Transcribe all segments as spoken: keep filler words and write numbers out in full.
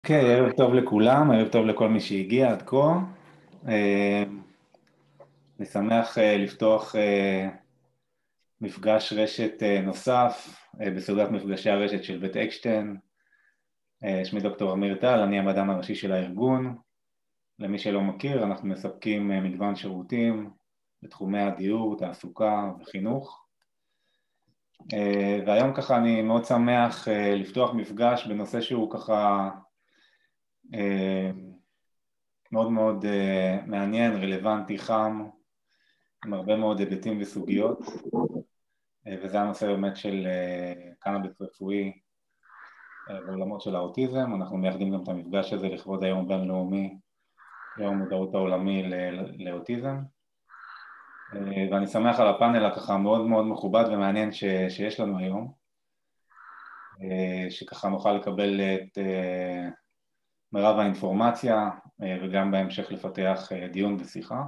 אוקיי, ערב טוב לכולם, ערב טוב לכל מי שהגיע עד כה. אה, אני שמח אה, לפתוח אה, מפגש רשת אה, נוסף אה, בסדרת מפגשי הרשת של בית אקשטיין. אה, שמי דוקטור אמיר טל, אני המדען הראשי של הארגון. למי שלא מכיר, אנחנו מספקים אה, מגוון שירותים בתחומי הדיור, תעסוקה וחינוך. אה, והיום ככה אני מאוד שמח אה, לפתוח מפגש בנושא שהוא ככה אה, מאוד מאוד uh, מעניין, רלוונטי, חם, עם הרבה מאוד היבטים וסוגיות, uh, וזה הנושא באמת של uh, קנאביס רפואי uh, בעולמות של האוטיזם. אנחנו מייחדים גם את המפגש הזה לכבוד היום הבינלאומי, יום המודעות העולמי לא- לאוטיזם, uh, ואני שמח על הפאנל הככה מאוד מאוד מכובד ומעניין ש, שיש לנו היום, uh, שככה נוכל לקבל את uh, מרב האינפורמציה uh, וגם בהמשך לפתח uh, דיון ושיחה.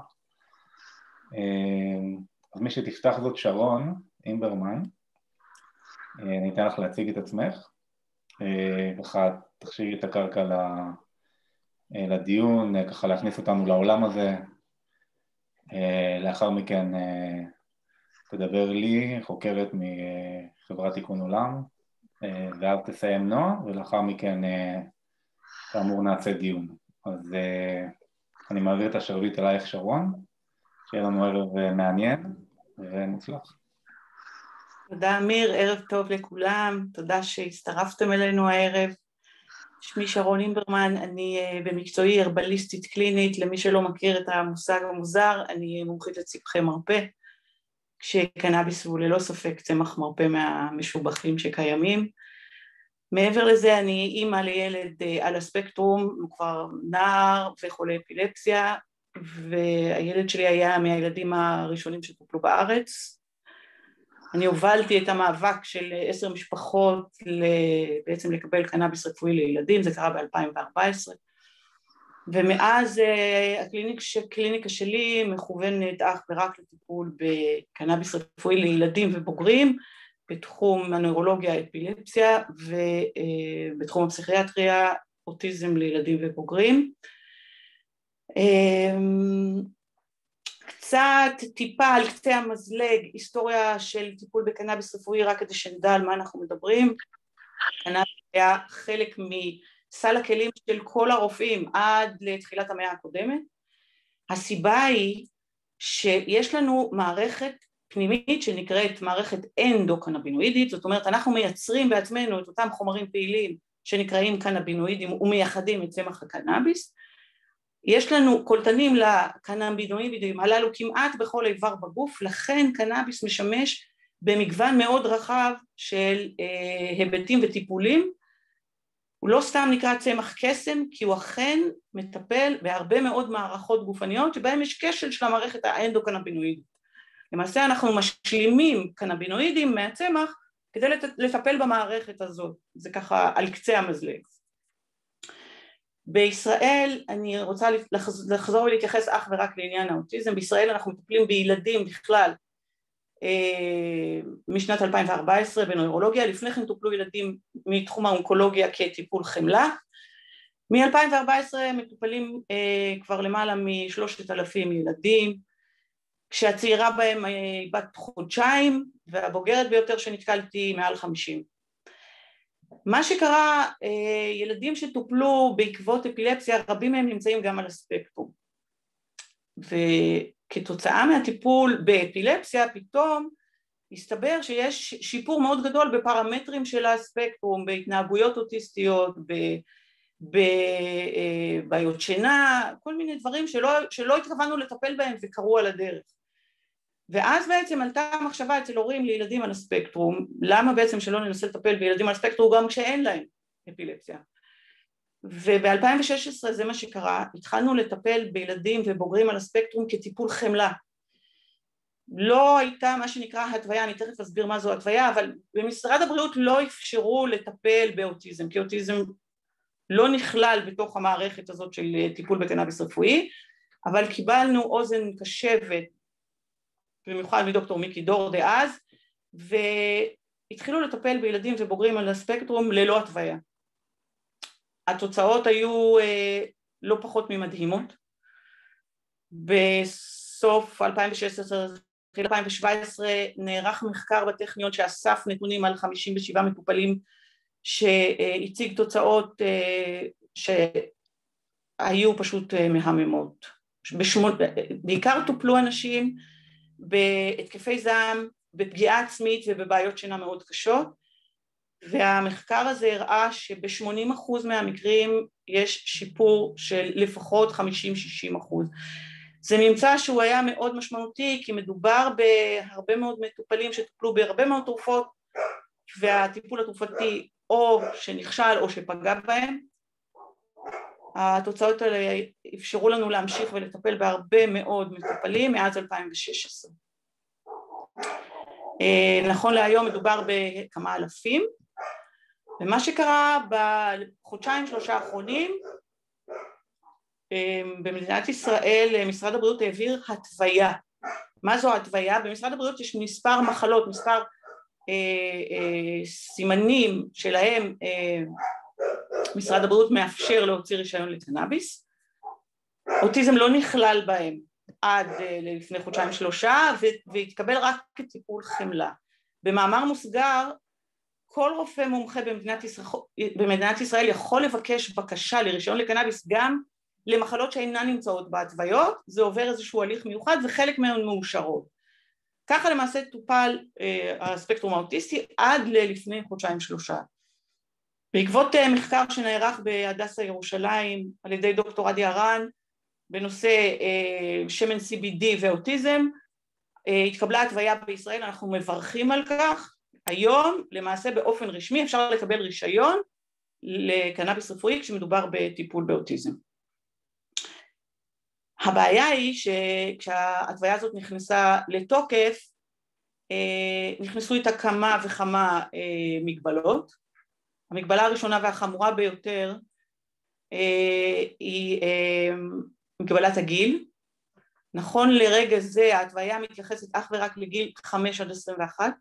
אז מי שתפתח זאת שרון אימברמן, אני אתן לך להציג את עצמך, ככה תכשירי את הקרקע לדיון, ככה להכניס אותנו לעולם הזה. לאחר מכן תדבר לי, חוקרת מחברת תיקון עולם, ואז תסיים נועה, ולאחר מכן כאמור נעשה דיון. אז אני מעביר את השרביט אלייך שרון, שיהיה לנו ערב מעניין ונצלח. תודה אמיר, ערב טוב לכולם, תודה שהצטרפתם אלינו הערב. שמי שרון אימברמן, אני במקצועי הרבליסטית קלינית, למי שלא מכיר את המושג המוזר, אני מומחית לצמחי מרפא, כשקנאביס הוא ללא ספק צמח מרפא מהמשובחים שקיימים. מעבר לזה אני אימא לילד על הספקטרום, הוא כבר נער וחולה אפילפסיה, והילד שלי היה מהילדים הראשונים שטופלו בארץ. אני הובלתי את המאבק של עשר משפחות בעצם לקבל קנאביס רפואי לילדים, זה קרה ב-אלפיים וארבע עשרה, ומאז הקליניקה שלי מכוונת אך ורק לטיפול בקנאביס רפואי לילדים ובוגרים, בתחום הנוירולוגיה, אפילפסיה, ובתחום הפסיכיאטריה, אוטיזם לילדים ובוגרים. קצת טיפה על קצה המזלג, היסטוריה של טיפול בקנאביס רפואי, רק כדי שנדע על מה אנחנו מדברים. קנאביס היה חלק מסל הכלים של כל הרופאים עד לתחילת המאה הקודמת. הסיבה היא שיש לנו מערכת פנימית שנקראת מערכת אנדוקנבינואידית, זאת אומרת אנחנו מייצרים בעצמנו את אותם חומרים פעילים שנקראים קנבינואידים ומייחדים את צמח הקנאביס. יש לנו קולטנים לקנבינואידים הללו כמעט בכל איבר בגוף, לכן קנאביס משמש במגוון מאוד רחב של אה, היבטים וטיפולים. הוא לא סתם נקרא צמח קסם, כי הוא אכן מטפל בהרבה מאוד מערכות גופניות שבהם יש כשל של המערכת האנדוקנבינואידית. למעשה אנחנו משלימים קנבינואידים מהצמח כדי לטפל במערכת הזאת, זה ככה על קצה המזלג. בישראל, אני רוצה לחזור ולהתייחס אך ורק לעניין האוטיזם, בישראל אנחנו מטפלים בילדים בכלל משנת אלפיים וארבע עשרה בנוירולוגיה, לפני כן טופלו ילדים מתחום האונקולוגיה כטיפול חמלה, מ-אלפיים וארבע עשרה מטופלים כבר למעלה משלושת אלפים ילדים, כשהצעירה בהם היא בת חודשיים, והבוגרת ביותר שנתקלתי מעל חמישים. מה שקרה, ילדים שטופלו בעקבות אפילפסיה, רבים מהם נמצאים גם על הספקטרום. וכתוצאה מהטיפול באפילפסיה, פתאום הסתבר שיש שיפור מאוד גדול בפרמטרים של הספקטרום, בהתנהגויות אוטיסטיות, בבעיות שינה, כל מיני דברים שלא, שלא התכוונו לטפל בהם וקרו על הדרך. ואז בעצם עלתה המחשבה אצל הורים לילדים על הספקטרום, למה בעצם שלא ננסה לטפל בילדים על הספקטרום גם כשאין להם אפילפסיה. וב-אלפיים ושש עשרה זה מה שקרה, התחלנו לטפל בילדים ובוגרים על הספקטרום כטיפול חמלה. לא הייתה מה שנקרא התוויה, אני תכף אסביר מה זו התוויה, אבל במשרד הבריאות לא אפשרו לטפל באוטיזם, כי אוטיזם לא נכלל בתוך המערכת הזאת של טיפול בקנאביס רפואי, אבל קיבלנו אוזן קשבת, במיוחד מדוקטור מיקי דור דאז, והתחילו לטפל בילדים ובוגרים על הספקטרום ללא התוויה. התוצאות היו לא פחות ממדהימות. בסוף אלפיים ושש עשרה, אלפיים שבע עשרה נערך מחקר בטכניון שאסף נתונים על חמישים ושבעה מטופלים שהציג תוצאות שהיו פשוט מהממות. בשמונה, בעיקר טופלו אנשים בהתקפי זעם, בפגיעה עצמית ובבעיות שינה מאוד קשות, והמחקר הזה הראה שב-שמונים אחוז מהמקרים יש שיפור של לפחות חמישים שישים אחוז. זה ממצא שהוא היה מאוד משמעותי, כי מדובר בהרבה מאוד מטופלים שטופלו בהרבה מאוד תרופות, והטיפול התרופתי או שנכשל או שפגע בהם. התוצאות האלה אפשרו לנו להמשיך ולטפל בהרבה מאוד מטופלים מאז אלפיים ושש עשרה. נכון להיום מדובר בכמה אלפים, ומה שקרה בחודשיים שלושה האחרונים, במדינת ישראל משרד הבריאות העביר התוויה. מה זו התוויה? במשרד הבריאות יש מספר מחלות, מספר אה, אה, סימנים שלהם אה, משרד הבריאות מאפשר להוציא רישיון לקנאביס. אוטיזם לא נכלל בהם עד אה, לפני חודשיים שלושה, והתקבל רק כטיפול חמלה. במאמר מוסגר, כל רופא מומחה במדינת ישראל, במדינת ישראל יכול לבקש בקשה לרישיון לקנאביס גם למחלות שאינן נמצאות בהתוויות, זה עובר איזשהו הליך מיוחד וחלק מהן מאושרות. ככה למעשה טופל אה, הספקטרום האוטיסטי עד ללפני חודשיים שלושה. בעקבות אה, מחקר שנערך בהדסה ירושלים על ידי דוקטור עדי הרן בנושא אה, שמן סי בי די ואוטיזם, אה, התקבלה התוויה בישראל, אנחנו מברכים על כך. היום למעשה באופן רשמי אפשר לקבל רישיון לקנאביס רפואי כשמדובר בטיפול באוטיזם. הבעיה היא שכשההתוויה הזאת נכנסה לתוקף, נכנסו איתה כמה וכמה מגבלות. המגבלה הראשונה והחמורה ביותר היא מגבלת הגיל. נכון לרגע זה ההתוויה מתייחסת אך ורק לגיל חמש עד עשרים ואחת.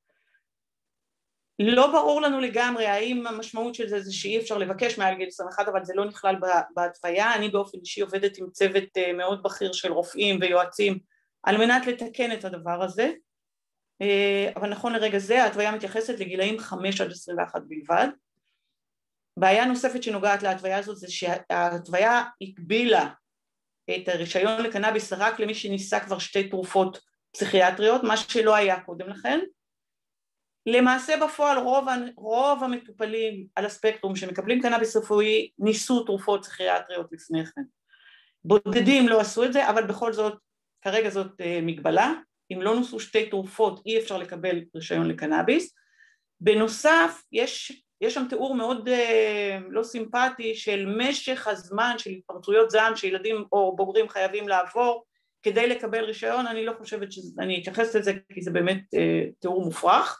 לא ברור לנו לגמרי האם המשמעות של זה זה שאי אפשר לבקש מעל גיל עשרים ואחת, אבל זה לא נכלל בהתוויה. אני באופן אישי עובדת עם צוות מאוד בכיר של רופאים ויועצים על מנת לתקן את הדבר הזה, אבל נכון לרגע זה ההתוויה מתייחסת לגילאים חמש עד עשרים ואחת בלבד. בעיה נוספת שנוגעת להתוויה הזאת זה שההתוויה הקבילה את הרישיון לקנאביס רק למי שניסה כבר שתי תרופות פסיכיאטריות, מה שלא היה קודם לכן. למעשה בפועל רוב, רוב המטופלים על הספקטרום שמקבלים קנאביס רפואי ניסו תרופות פסיכיאטריות לפני כן. בודדים לא עשו את זה, אבל בכל זאת, כרגע זאת מגבלה. אם לא נוסו שתי תרופות אי אפשר לקבל רישיון לקנאביס. בנוסף, יש, יש שם תיאור מאוד לא סימפטי של משך הזמן של התפרצויות זעם שילדים או בוגרים חייבים לעבור כדי לקבל רישיון. אני לא חושבת שאני אתייחס לזה כי זה באמת תיאור מופרך.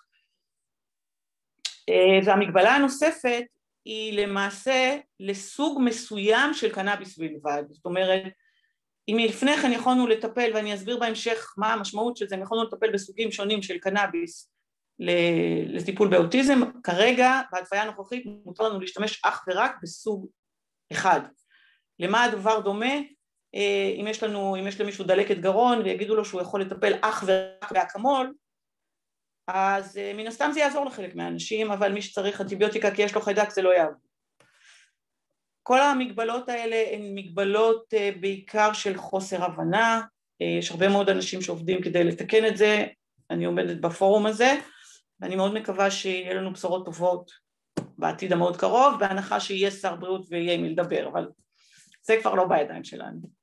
והמגבלה הנוספת היא למעשה לסוג מסוים של קנאביס בלבד. זאת אומרת, אם לפני כן יכולנו לטפל, ואני אסביר בהמשך מה המשמעות של זה, יכולנו לטפל בסוגים שונים של קנאביס לטיפול באוטיזם, כרגע בהתוויה הנוכחית מותר לנו להשתמש אך ורק בסוג אחד. למה הדבר דומה? אם יש לנו, אם יש למישהו דלקת גרון ויגידו לו שהוא יכול לטפל אך ורק באקמול, אז מן הסתם זה יעזור לחלק מהאנשים, אבל מי שצריך אנטיביוטיקה כי יש לו חיידק זה לא יעבוד. כל המגבלות האלה הן מגבלות בעיקר של חוסר הבנה, יש הרבה מאוד אנשים שעובדים כדי לתקן את זה, אני עומדת בפורום הזה, ואני מאוד מקווה שיהיה לנו בשורות טובות בעתיד המאוד קרוב, בהנחה שיהיה שר בריאות ויהיה עם לדבר, אבל זה כבר לא בידיים שלנו.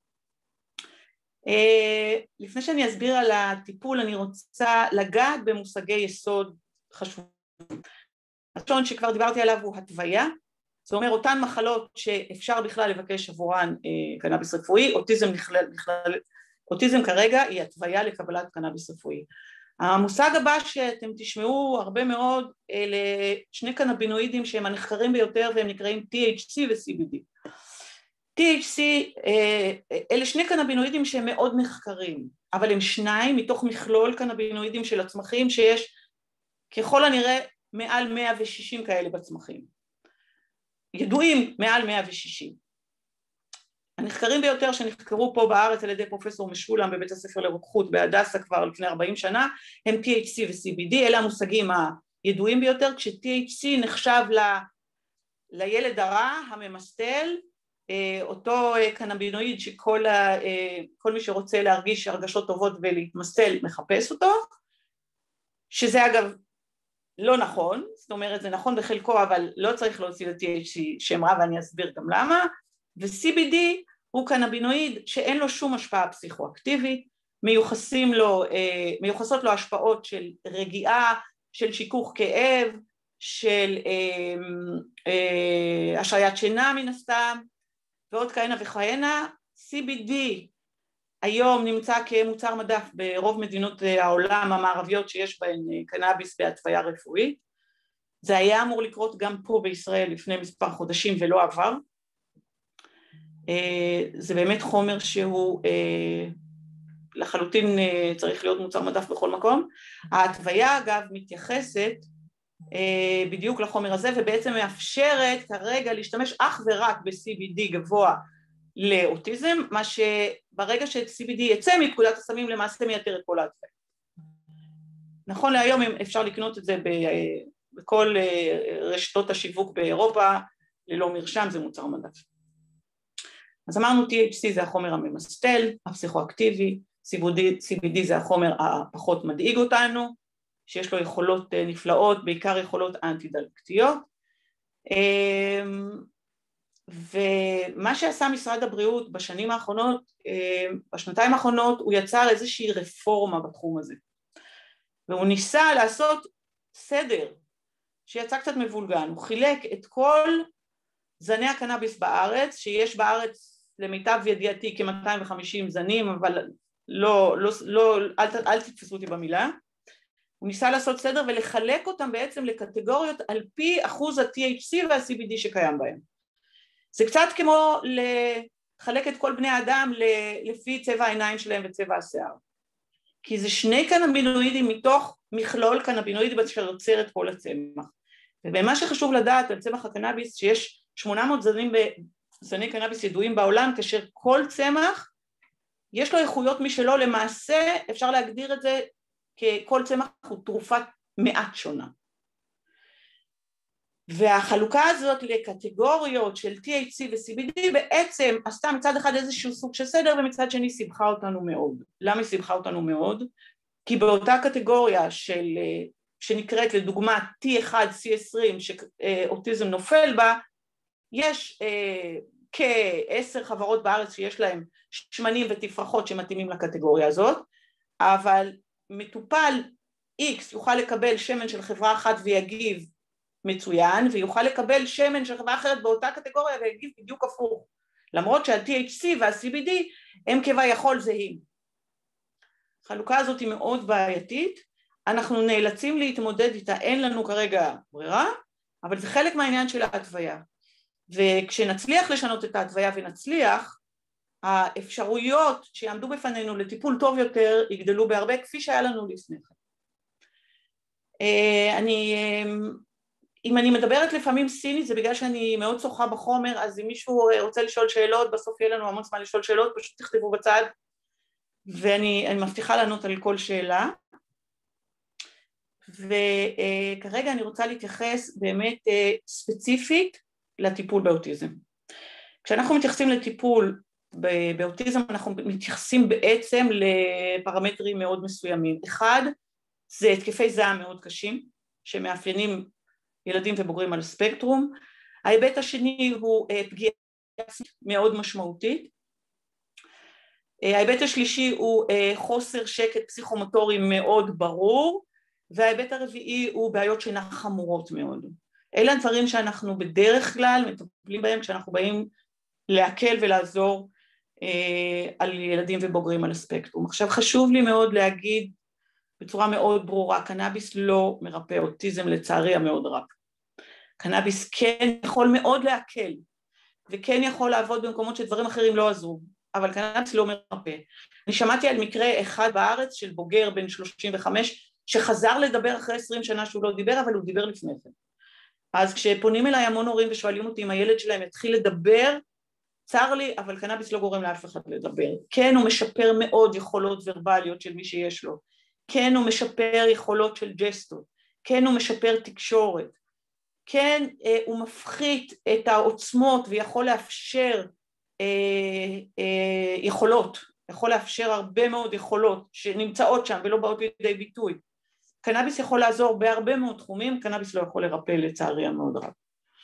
לפני שאני אסביר על הטיפול, אני רוצה לגעת במושגי יסוד חשובים. הראשון שכבר דיברתי עליו הוא התוויה, זאת אומרת אותן מחלות שאפשר בכלל לבקש עבורן קנאביס רפואי, אוטיזם נכלל, נכלל, אוטיזם כרגע היא התוויה לקבלת קנאביס רפואי. המושג הבא שאתם תשמעו הרבה מאוד אלה שני קנבינואידים שהם הנחקרים ביותר והם נקראים טי אייץ' סי ו-סי בי די. טי אייץ' סי אלה שני קנבינואידים שהם מאוד נחקרים, אבל הם שניים מתוך מכלול קנבינואידים של הצמחים שיש ככל הנראה מעל מאה ושישים כאלה בצמחים. ידועים מעל מאה ושישים. הנחקרים ביותר שנחקרו פה בארץ על ידי פרופסור משולם בבית הספר לרוקחות בהדסה כבר לפני ארבעים שנה, הם טי אייץ' סי ו-סי בי די, אלה המושגים הידועים ביותר, כש-טי אייץ' סי נחשב ל... לילד הרע, הממסטל, אותו קנבינואיד שכל ה... כל מי שרוצה להרגיש הרגשות טובות ולהתמסטל מחפש אותו, שזה אגב לא נכון, זאת אומרת זה נכון בחלקו אבל לא צריך להוציא ל-טי אייץ' סי שם רע ואני אסביר גם למה, ו-סי בי די הוא קנבינואיד שאין לו שום השפעה פסיכואקטיבית, מיוחסים לו, מיוחסות לו השפעות של רגיעה, של שיכוך כאב, של אה, אה, השעיית שינה מן הסתם, ועוד כהנה וכהנה. סי בי די היום נמצא כמוצר מדף ברוב מדינות העולם המערביות שיש בהן קנאביס בהתוויה רפואית, זה היה אמור לקרות גם פה בישראל לפני מספר חודשים ולא עבר, זה באמת חומר שהוא לחלוטין צריך להיות מוצר מדף בכל מקום. ההתוויה אגב מתייחסת בדיוק לחומר הזה ובעצם מאפשרת כרגע להשתמש אך ורק ב-סי בי די גבוה לאוטיזם, מה שברגע ש-סי בי די יצא מפקודת הסמים למעשה מייתר את כל ההתוויה. נכון להיום אפשר לקנות את זה בכל רשתות השיווק באירופה ללא מרשם, זה מוצר מדף. אז אמרנו טי אייץ' סי זה החומר הממסטל, הפסיכואקטיבי, סי בי די זה החומר הפחות מדאיג אותנו, שיש לו יכולות נפלאות, בעיקר יכולות אנטי-דלקתיות. ומה שעשה משרד הבריאות בשנים האחרונות, בשנתיים האחרונות, הוא יצר איזושהי רפורמה בתחום הזה. והוא ניסה לעשות סדר, שיצא קצת מבולגן, הוא חילק את כל זני הקנאביס בארץ, שיש בארץ למיטב ידיעתי כ-מאתיים וחמישים זנים, אבל לא, לא, לא, אל, אל תתפסו אותי במילה, הוא ניסה לעשות סדר ולחלק אותם בעצם לקטגוריות על פי אחוז ה-טי אייץ' סי וה-סי בי די שקיים בהם. זה קצת כמו לחלק את כל בני האדם לפי צבע העיניים שלהם וצבע השיער. כי זה שני קנבינואידים מתוך מכלול קנבינואידים שיוצר את כל הצמח. ובמה שחשוב לדעת על צמח הקנאביס, שיש שמונה מאות זנים זני קנאביס ידועים בעולם, כאשר כל צמח יש לו איכויות משלו, למעשה אפשר להגדיר את זה ככל צמח הוא תרופת מעט שונה. והחלוקה הזאת לקטגוריות של טי אייץ' סי ו-סי בי די בעצם עשתה מצד אחד איזשהו סוג של סדר ומצד שני סיבכה אותנו מאוד. למה היא סיבכה אותנו מאוד? כי באותה קטגוריה של, שנקראת לדוגמה טי אחת סי עשרים שאוטיזם נופל בה, יש אה, כעשר חברות בארץ שיש להם שמנים ותפרחות שמתאימים לקטגוריה הזאת, אבל מטופל X יוכל לקבל שמן של חברה אחת ויגיב מצוין, ויוכל לקבל שמן של חברה אחרת באותה קטגוריה ויגיב בדיוק הפוך, למרות שה-טי אייץ' סי וה-סי בי די הם כביכול זהים. החלוקה הזאת היא מאוד בעייתית, אנחנו נאלצים להתמודד איתה, אין לנו כרגע ברירה, אבל זה חלק מהעניין של ההתוויה. וכשנצליח לשנות את ההתוויה ונצליח, האפשרויות שיעמדו בפנינו לטיפול טוב יותר יגדלו בהרבה כפי שהיה לנו לפני כן. אני, אם אני מדברת לפעמים סינית זה בגלל שאני מאוד שוחה בחומר, אז אם מישהו רוצה לשאול שאלות, בסוף יהיה לנו המון זמן לשאול שאלות, פשוט תכתבו בצד ואני מבטיחה לענות על כל שאלה. וכרגע אני רוצה להתייחס באמת ספציפית לטיפול באוטיזם. כשאנחנו מתייחסים לטיפול באוטיזם אנחנו מתייחסים בעצם לפרמטרים מאוד מסוימים. אחד, זה התקפי זעם מאוד קשים, שמאפיינים ילדים ובוגרים על הספקטרום. ההיבט השני הוא פגיעה מאוד משמעותית. ההיבט השלישי הוא חוסר שקט פסיכומוטורי מאוד ברור, וההיבט הרביעי הוא בעיות שינה חמורות מאוד. אלה הדברים שאנחנו בדרך כלל מטפלים בהם כשאנחנו באים להקל ולעזור אה, על ילדים ובוגרים על הספקטרום. עכשיו חשוב לי מאוד להגיד בצורה מאוד ברורה, קנאביס לא מרפא אוטיזם לצערי המאוד רב. קנאביס כן יכול מאוד להקל, וכן יכול לעבוד במקומות שדברים אחרים לא עזרו, אבל קנאביס לא מרפא. אני שמעתי על מקרה אחד בארץ של בוגר בן שלושים וחמש, שחזר לדבר אחרי עשרים שנה שהוא לא דיבר, אבל הוא דיבר לפני זה. אז כשפונים אליי המון הורים ושואלים אותי אם הילד שלהם יתחיל לדבר, צר לי, אבל קנאביס לא גורם לאף אחד לדבר. כן, הוא משפר מאוד יכולות ורבליות של מי שיש לו. כן, הוא משפר יכולות של ג'סטות. כן, הוא משפר תקשורת. כן, הוא מפחית את העוצמות ויכול לאפשר אה, אה, יכולות. יכול לאפשר הרבה מאוד יכולות שנמצאות שם ולא באות לידי ביטוי. קנאביס יכול לעזור בהרבה מאוד תחומים, קנאביס לא יכול לרפא לצערי המאוד רב.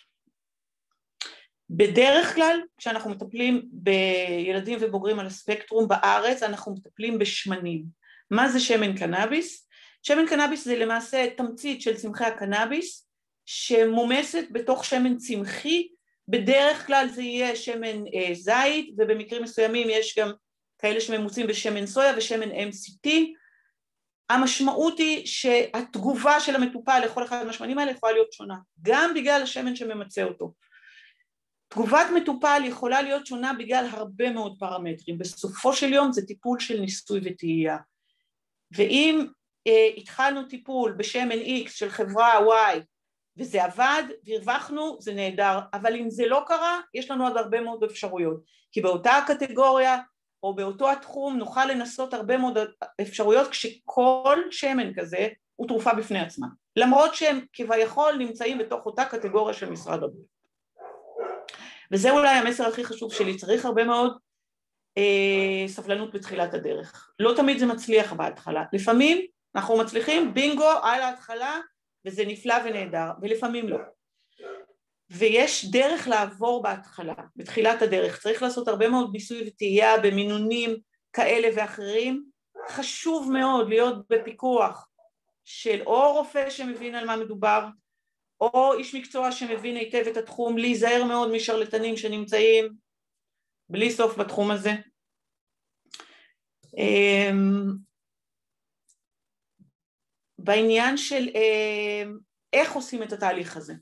בדרך כלל, כשאנחנו מטפלים בילדים ובוגרים על הספקטרום בארץ, אנחנו מטפלים בשמנים. מה זה שמן קנאביס? שמן קנאביס זה למעשה תמצית של צמחי הקנאביס, שמומסת בתוך שמן צמחי, בדרך כלל זה יהיה שמן אה, זית, ובמקרים מסוימים יש גם כאלה שממוצים בשמן סויה ושמן אם סי טי, המשמעות היא שהתגובה של המטופל לכל אחד מהשמנים האלה יכולה להיות שונה, גם בגלל השמן שממצא אותו. תגובת מטופל יכולה להיות שונה בגלל הרבה מאוד פרמטרים, בסופו של יום זה טיפול של ניסוי וטעייה, ואם אה, התחלנו טיפול בשמן X של חברה Y, וזה עבד והרווחנו, זה נהדר, אבל אם זה לא קרה, יש לנו עוד הרבה מאוד אפשרויות, כי באותה הקטגוריה, או באותו התחום נוכל לנסות הרבה מאוד אפשרויות, כשכל שמן כזה הוא תרופה בפני עצמה, למרות שהם כביכול נמצאים בתוך אותה קטגוריה של משרד הבריאות. וזה אולי המסר הכי חשוב שלי, צריך הרבה מאוד אה, סבלנות בתחילת הדרך. לא תמיד זה מצליח בהתחלה, לפעמים אנחנו מצליחים בינגו על ההתחלה, וזה נפלא ונהדר, ולפעמים לא. ויש דרך לעבור בהתחלה, בתחילת הדרך, צריך לעשות הרבה מאוד ניסוי וטעייה במינונים כאלה ואחרים, חשוב מאוד להיות בפיקוח של או רופא שמבין על מה מדובר, או איש מקצוע שמבין היטב את התחום, להיזהר מאוד משרלטנים שנמצאים בלי סוף בתחום הזה. בעניין של איך עושים את התהליך הזה.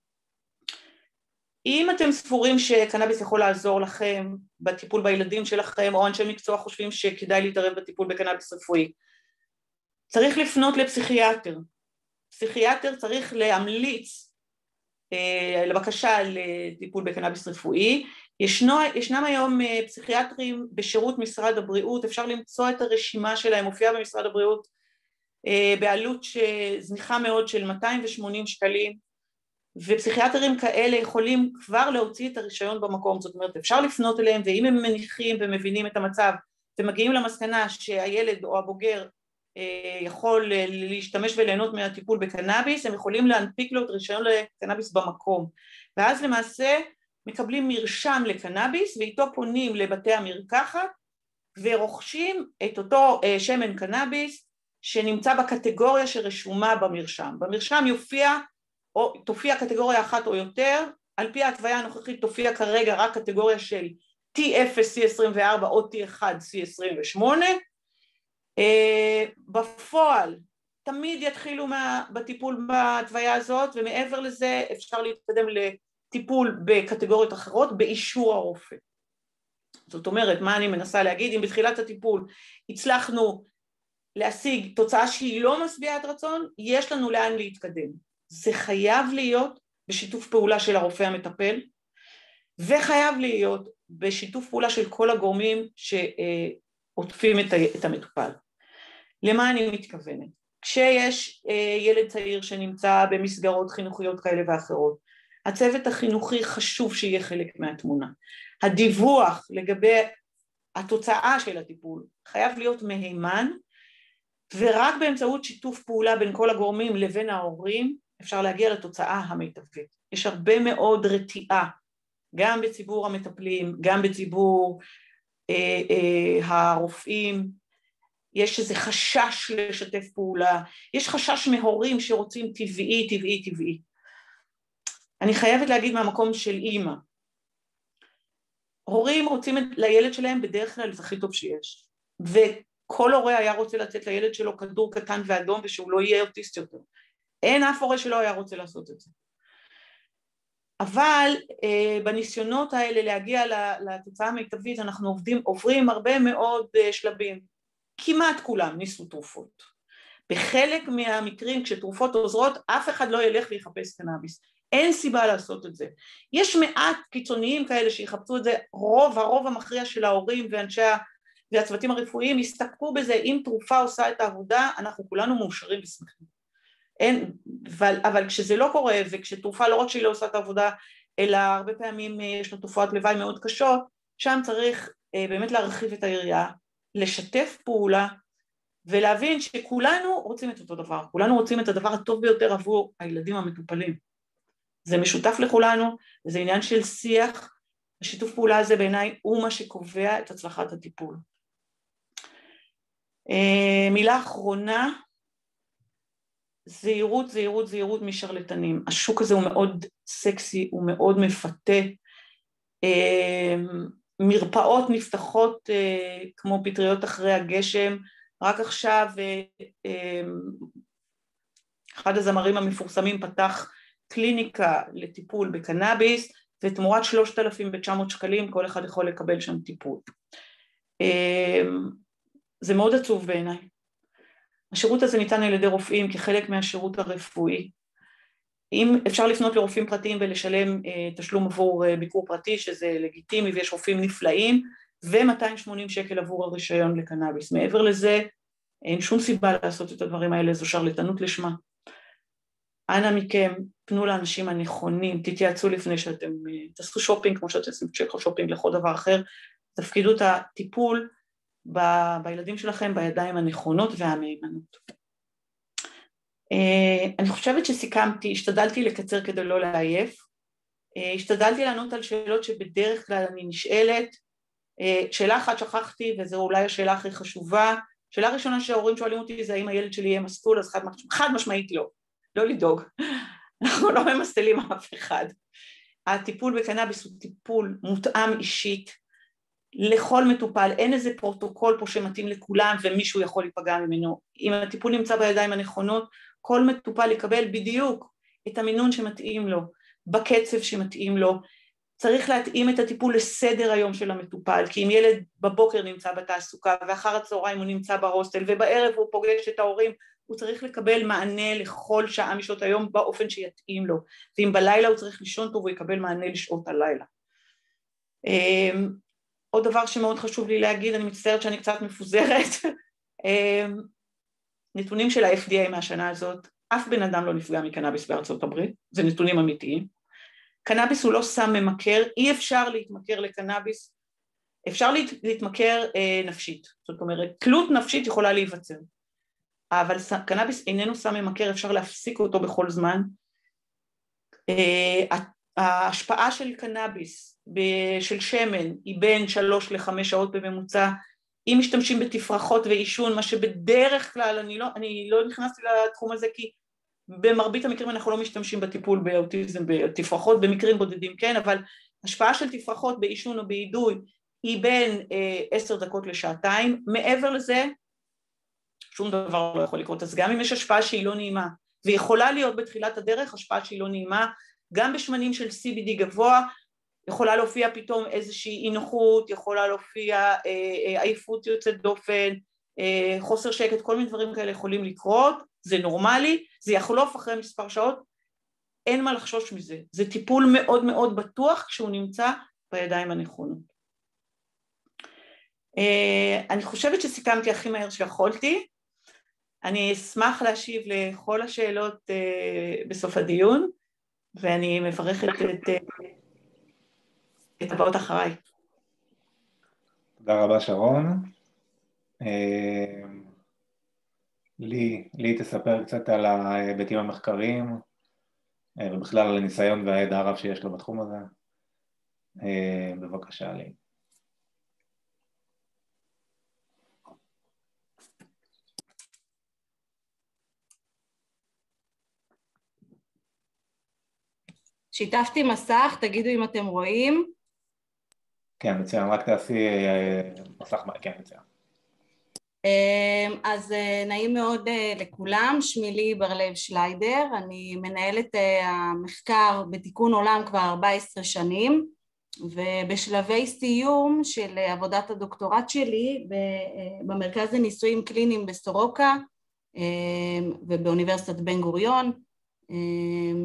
אם אתם סבורים שקנאביס יכול לעזור לכם בטיפול בילדים שלכם, או אנשי מקצוע חושבים שכדאי להתערב בטיפול בקנאביס רפואי, צריך לפנות לפסיכיאטר. פסיכיאטר צריך להמליץ אה, לבקשה לטיפול בקנאביס רפואי. ישנו, ישנם היום פסיכיאטרים בשירות משרד הבריאות, אפשר למצוא את הרשימה שלהם, מופיעה במשרד הבריאות, אה, בעלות זניחה מאוד של מאתיים ושמונים שקלים, ופסיכיאטרים כאלה יכולים כבר להוציא את הרישיון במקום, זאת אומרת אפשר לפנות אליהם, ואם הם מניחים ומבינים את המצב ומגיעים למסקנה שהילד או הבוגר יכול להשתמש וליהנות מהטיפול בקנאביס, הם יכולים להנפיק לו את רישיון לקנאביס במקום, ואז למעשה מקבלים מרשם לקנאביס ואיתו פונים לבתי המרקחת ורוכשים את אותו שמן קנאביס שנמצא בקטגוריה שרשומה במרשם. במרשם יופיע או תופיע קטגוריה אחת או יותר, על פי ההתוויה הנוכחית תופיע כרגע רק קטגוריה של טי אפס סי עשרים וארבע או טי אחת סי עשרים ושמונה, בפועל תמיד יתחילו מה, בטיפול בהתוויה הזאת, ומעבר לזה אפשר להתקדם לטיפול בקטגוריות אחרות באישור הרופא. זאת אומרת, מה אני מנסה להגיד, אם בתחילת הטיפול הצלחנו להשיג תוצאה שהיא לא משביעת רצון, יש לנו לאן להתקדם. זה חייב להיות בשיתוף פעולה של הרופא המטפל, וחייב להיות בשיתוף פעולה של כל הגורמים שעוטפים את המטופל. למה אני מתכוונת? כשיש ילד צעיר שנמצא במסגרות חינוכיות כאלה ואחרות, הצוות החינוכי חשוב שיהיה חלק מהתמונה. הדיווח לגבי התוצאה של הטיפול חייב להיות מהימן, ורק באמצעות שיתוף פעולה בין כל הגורמים לבין ההורים, אפשר להגיע לתוצאה המיטבית. יש הרבה מאוד רתיעה, גם בציבור המטפלים, גם בציבור אה, אה, הרופאים, יש איזה חשש לשתף פעולה, יש חשש מהורים שרוצים טבעי, טבעי, טבעי. אני חייבת להגיד מהמקום של אימא, הורים רוצים לילד שלהם בדרך כלל את הכי טוב שיש, וכל הורה היה רוצה לתת לילד שלו כדור קטן ואדום ושהוא לא יהיה אוטיסט יותר. אין אף הורה שלא היה רוצה לעשות את זה. אבל אה, בניסיונות האלה להגיע לתוצאה המיטבית, אנחנו עובדים, עוברים הרבה מאוד אה, שלבים. כמעט כולם ניסו תרופות. בחלק מהמקרים, כשתרופות עוזרות, אף אחד לא ילך ויחפש קנאביס. אין סיבה לעשות את זה. יש מעט קיצוניים כאלה שיחפשו את זה, רוב, הרוב המכריע של ההורים ואנשי והצוותים הרפואיים יסתפקו בזה, אם תרופה עושה את העבודה, אנחנו כולנו מאושרים ושמחים. אין, אבל, אבל כשזה לא קורה, וכשתרופה לא רק שהיא לא עושה את העבודה, אלא הרבה פעמים יש לה תופעות לוואי מאוד קשות, שם צריך באמת להרחיב את היריעה, לשתף פעולה, ולהבין שכולנו רוצים את אותו דבר, כולנו רוצים את הדבר הטוב ביותר עבור הילדים המטופלים. זה משותף לכולנו, וזה עניין של שיח, השיתוף פעולה הזה בעיניי הוא מה שקובע את הצלחת הטיפול. מילה אחרונה, זהירות, זהירות, זהירות משרלטנים. השוק הזה הוא מאוד סקסי, הוא מאוד מפתה, מרפאות נפתחות כמו פטריות אחרי הגשם, רק עכשיו אחד הזמרים המפורסמים פתח קליניקה לטיפול בקנאביס, ותמורת שלושת אלפים ותשע מאות שקלים כל אחד יכול לקבל שם טיפול. זה מאוד עצוב בעיניי. השירות הזה ניתן על ידי רופאים כחלק מהשירות הרפואי. אם אפשר לפנות לרופאים פרטיים ולשלם תשלום עבור ביקור פרטי, שזה לגיטימי ויש רופאים נפלאים, ו-מאתיים ושמונים שקל עבור הרישיון לקנאביס. מעבר לזה, אין שום סיבה לעשות את הדברים האלה, זו שרלטנות לשמה. אנא מכם, פנו לאנשים הנכונים, תתייעצו לפני שאתם, תעשו שופינג, כמו שאתם עושים שופינג לכל דבר אחר, תפקידו את הטיפול ב- בילדים שלכם בידיים הנכונות והמהימנות. אני חושבת שסיכמתי, השתדלתי לקצר כדי לא לעייף, השתדלתי לענות על שאלות שבדרך כלל אני נשאלת, שאלה אחת שכחתי וזו אולי השאלה הכי חשובה, שאלה ראשונה שההורים שואלים אותי זה האם הילד שלי יהיה מסטול, אז חד, חד משמעית לא, לא לדאוג, אנחנו לא ממסטלים אף אחד. הטיפול בקנאביס הוא טיפול מותאם אישית לכל מטופל, אין איזה פרוטוקול פה שמתאים לכולם ומישהו יכול להיפגע ממנו. אם הטיפול נמצא בידיים הנכונות, כל מטופל יקבל בדיוק את המינון שמתאים לו, בקצב שמתאים לו, צריך להתאים את הטיפול לסדר היום של המטופל, כי אם ילד בבוקר נמצא בתעסוקה, ואחר הצהריים הוא נמצא בהוסטל, ובערב הוא פוגש את ההורים, הוא צריך לקבל מענה לכל שעה משעות היום באופן שיתאים לו, ואם בלילה הוא צריך לישון טוב, הוא יקבל מענה לשעות הלילה. עוד דבר שמאוד חשוב לי להגיד, אני מצטערת שאני קצת מפוזרת, נתונים של ה-אף די איי מהשנה הזאת, אף בן אדם לא נפגע מקנאביס בארצות הברית, זה נתונים אמיתיים, קנאביס הוא לא סם ממכר, אי אפשר להתמכר לקנאביס, אפשר להת, להתמכר אה, נפשית, זאת אומרת, תלות נפשית יכולה להיווצר, אבל קנאביס איננו סם ממכר, אפשר להפסיק אותו בכל זמן, אה, ההשפעה של קנאביס, של שמן, היא בין שלוש לחמש שעות בממוצע, אם משתמשים בתפרחות ואישון, מה שבדרך כלל, אני לא, אני לא נכנסתי לתחום הזה, כי במרבית המקרים אנחנו לא משתמשים בטיפול באוטיזם, בתפרחות, במקרים בודדים כן, אבל השפעה של תפרחות באישון או באידוי, היא בין אה, עשר דקות לשעתיים, מעבר לזה, שום דבר לא יכול לקרות, אז גם אם יש השפעה שהיא לא נעימה, ויכולה להיות בתחילת הדרך השפעה שהיא לא נעימה, גם בשמנים של סי בי די גבוה, יכולה להופיע פתאום איזושהי אי נוחות, יכולה להופיע עייפות יוצאת דופן, אה, חוסר שקט, כל מיני דברים כאלה יכולים לקרות, זה נורמלי, זה יחלוף אחרי מספר שעות, אין מה לחשוש מזה, זה טיפול מאוד מאוד בטוח כשהוא נמצא בידיים הנכונות. אה, אני חושבת שסיכמתי הכי מהר שיכולתי, אני אשמח להשיב לכל השאלות אה, בסוף הדיון, ואני מברכת את... את הבאות אחריי. תודה רבה שרון. לי, לי תספר קצת על ההיבטים המחקריים, ובכלל על הניסיון והידע הרב שיש לו בתחום הזה. בבקשה לי. שיתפתי מסך, תגידו אם אתם רואים. כן, מצוין, רק תעשי מסך, כן, מצוין. אז נעים מאוד לכולם, שמי לי בר-לב שליידר, אני מנהלת המחקר בתיקון עולם כבר ארבע עשרה שנים, ובשלבי סיום של עבודת הדוקטורט שלי במרכז לניסויים קליניים בסורוקה ובאוניברסיטת בן גוריון,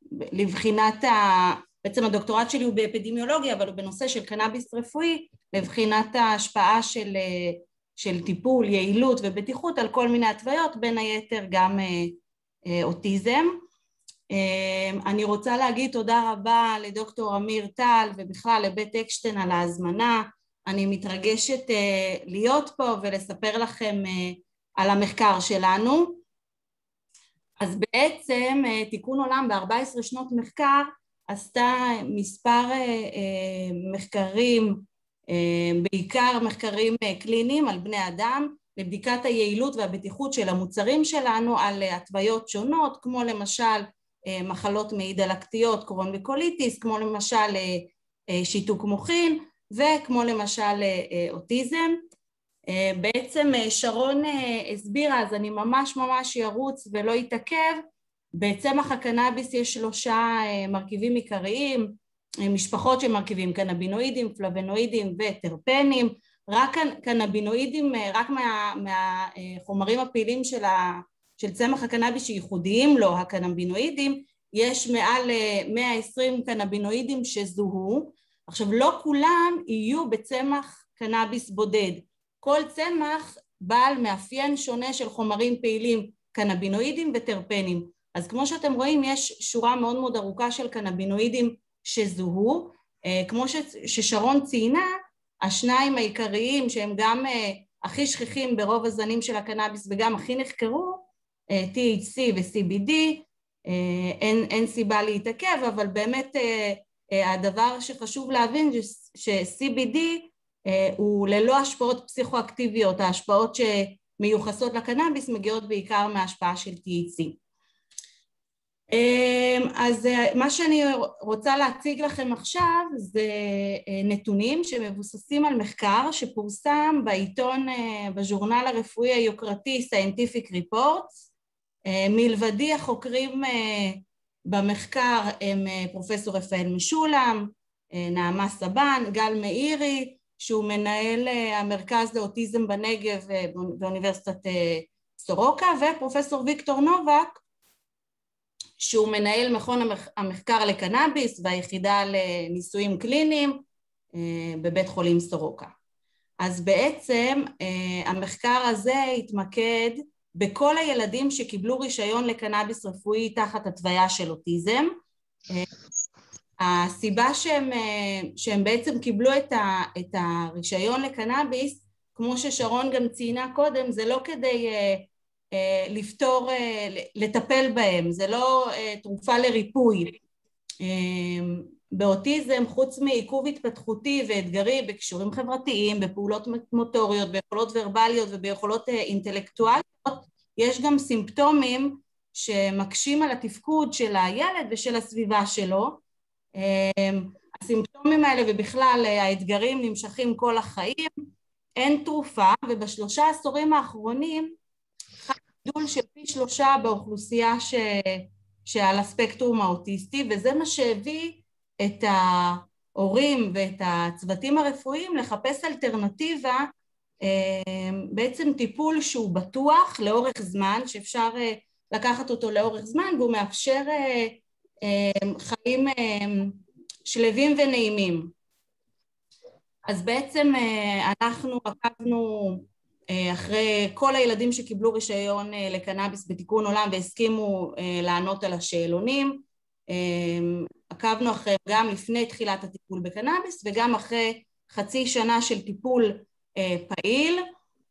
לבחינת, ה... בעצם הדוקטורט שלי הוא באפידמיולוגיה, אבל הוא בנושא של קנאביס רפואי, לבחינת ההשפעה של, של טיפול, יעילות ובטיחות על כל מיני התוויות, בין היתר גם אוטיזם. אני רוצה להגיד תודה רבה לדוקטור אמיר טל ובכלל לבית אקשטיין על ההזמנה. אני מתרגשת להיות פה ולספר לכם על המחקר שלנו. אז בעצם תיקון עולם ב-ארבע עשרה שנות מחקר עשתה מספר מחקרים, בעיקר מחקרים קליניים על בני אדם, לבדיקת היעילות והבטיחות של המוצרים שלנו על התוויות שונות, כמו למשל מחלות מעי דלקתיות, קרון וקוליטיס, כמו למשל שיתוק מוחין, וכמו למשל אוטיזם. בעצם שרון הסבירה, אז אני ממש ממש ירוץ ולא יתעכב. בצמח הקנאביס יש שלושה מרכיבים עיקריים, משפחות של מרכיבים, קנבינואידים, פלבונואידים וטרפנים. רק קנבינואידים, רק מה, מהחומרים הפעילים של, ה, של צמח הקנאביס שייחודיים לו, הקנבינואידים, יש מעל מאה ועשרים קנבינואידים שזוהו. עכשיו לא כולם יהיו בצמח קנאביס בודד, כל צמח בעל מאפיין שונה של חומרים פעילים, קנבינואידים וטרפנים. אז כמו שאתם רואים יש שורה מאוד מאוד ארוכה של קנבינואידים שזוהו, כמו ששרון ציינה, השניים העיקריים שהם גם הכי שכיחים ברוב הזנים של הקנאביס וגם הכי נחקרו, טי אייץ' סי ו-סי בי די, אין, אין סיבה להתעכב, אבל באמת הדבר שחשוב להבין ש-סי בי די הוא ללא השפעות פסיכואקטיביות, ההשפעות שמיוחסות לקנאביס מגיעות בעיקר מההשפעה של טי אייץ' סי. אז מה שאני רוצה להציג לכם עכשיו זה נתונים שמבוססים על מחקר שפורסם בעיתון, בז'ורנל הרפואי היוקרתי Scientific Reports. מלבדי החוקרים במחקר הם פרופסור רפאל משולם, נעמה סבן, גל מאירי שהוא מנהל המרכז לאוטיזם בנגב באוניברסיטת סורוקה, ופרופסור ויקטור נובק שהוא מנהל מכון המחקר לקנאביס והיחידה לניסויים קליניים בבית חולים סורוקה. אז בעצם המחקר הזה התמקד בכל הילדים שקיבלו רישיון לקנאביס רפואי תחת התוויה של אוטיזם. הסיבה שהם, שהם בעצם קיבלו את, ה, את הרישיון לקנאביס, כמו ששרון גם ציינה קודם, זה לא כדי לפתור, לטפל בהם, זה לא תרופה לריפוי. באוטיזם, חוץ מעיכוב התפתחותי ואתגרי בכישורים חברתיים, בפעולות מוטוריות, ביכולות ורבליות וביכולות אינטלקטואליות, יש גם סימפטומים שמקשים על התפקוד של הילד ושל הסביבה שלו. הסימפטומים האלה ובכלל האתגרים נמשכים כל החיים, אין תרופה, ובשלושה עשורים האחרונים חל גידול של פי שלושה באוכלוסייה ש... שעל הספקטרום האוטיסטי, וזה מה שהביא את ההורים ואת הצוותים הרפואיים לחפש אלטרנטיבה, בעצם טיפול שהוא בטוח לאורך זמן, שאפשר לקחת אותו לאורך זמן, והוא מאפשר חיים שלווים ונעימים. אז בעצם אנחנו עקבנו אחרי כל הילדים שקיבלו רישיון לקנאביס בתיקון עולם והסכימו לענות על השאלונים, עקבנו אחרי גם לפני תחילת הטיפול בקנאביס וגם אחרי חצי שנה של טיפול פעיל.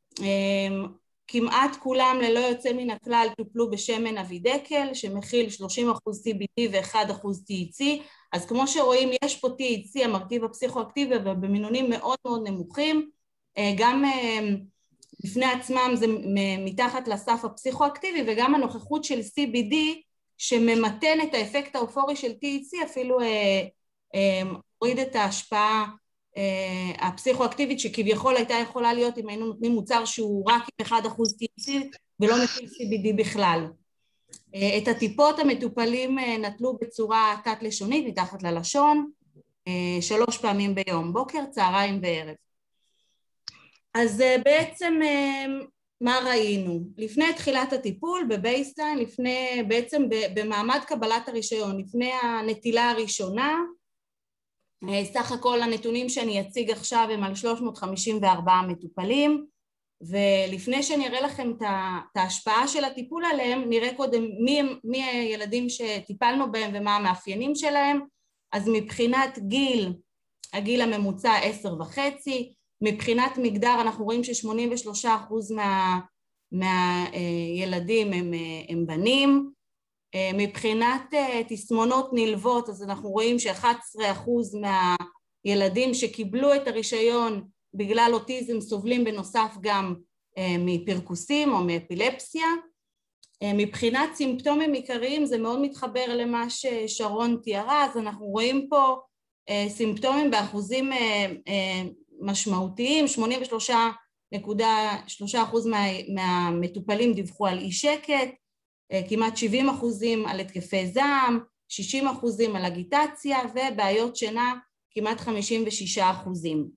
כמעט כולם ללא יוצא מן הכלל טופלו בשמן אבידקל שמכיל שלושים אחוז סי בי די ו-אחד אחוז טי אייץ' סי. אז כמו שרואים יש פה טי אייץ' סי, המרכיב הפסיכואקטיבי, אבל במינונים מאוד מאוד נמוכים. גם בפני עצמם זה מתחת לסף הפסיכואקטיבי, וגם הנוכחות של סי בי די שממתן את האפקט האופורי של טי אייץ' סי אפילו הוריד את ההשפעה הפסיכואקטיבית שכביכול הייתה יכולה להיות אם היינו נותנים מוצר שהוא רק עם אחד אחוז טי אייץ' סי ולא מכיל סי בי די בכלל. את הטיפות המטופלים נטלו בצורה תת לשונית מתחת ללשון שלוש פעמים ביום, בוקר, צהריים וערב. אז בעצם מה ראינו? לפני תחילת הטיפול, בבייסליין, לפני, בעצם במעמד קבלת הרישיון, לפני הנטילה הראשונה, סך הכל הנתונים שאני אציג עכשיו הם על שלוש מאות חמישים וארבעה מטופלים, ולפני שאני אראה לכם את ההשפעה של הטיפול עליהם, נראה קודם מי, מי הילדים שטיפלנו בהם ומה המאפיינים שלהם. אז מבחינת גיל, הגיל הממוצע עשר וחצי, מבחינת מגדר אנחנו רואים ש-שמונים ושלושה אחוז מה, מהילדים הם, הם בנים, מבחינת תסמונות נלוות אז אנחנו רואים ש-אחד עשר אחוז מהילדים שקיבלו את הרישיון בגלל אוטיזם סובלים בנוסף גם מפרקוסים או מאפילפסיה. מבחינת סימפטומים עיקריים זה מאוד מתחבר למה ששרון תיארה, אז אנחנו רואים פה סימפטומים באחוזים משמעותיים, שמונים ושלושה נקודה שלושה אחוז מה, מהמטופלים דיווחו על אי שקט, כמעט שבעים אחוזים על התקפי זעם, שישים אחוזים על אגיטציה ובעיות שינה כמעט חמישים ושישה אחוזים.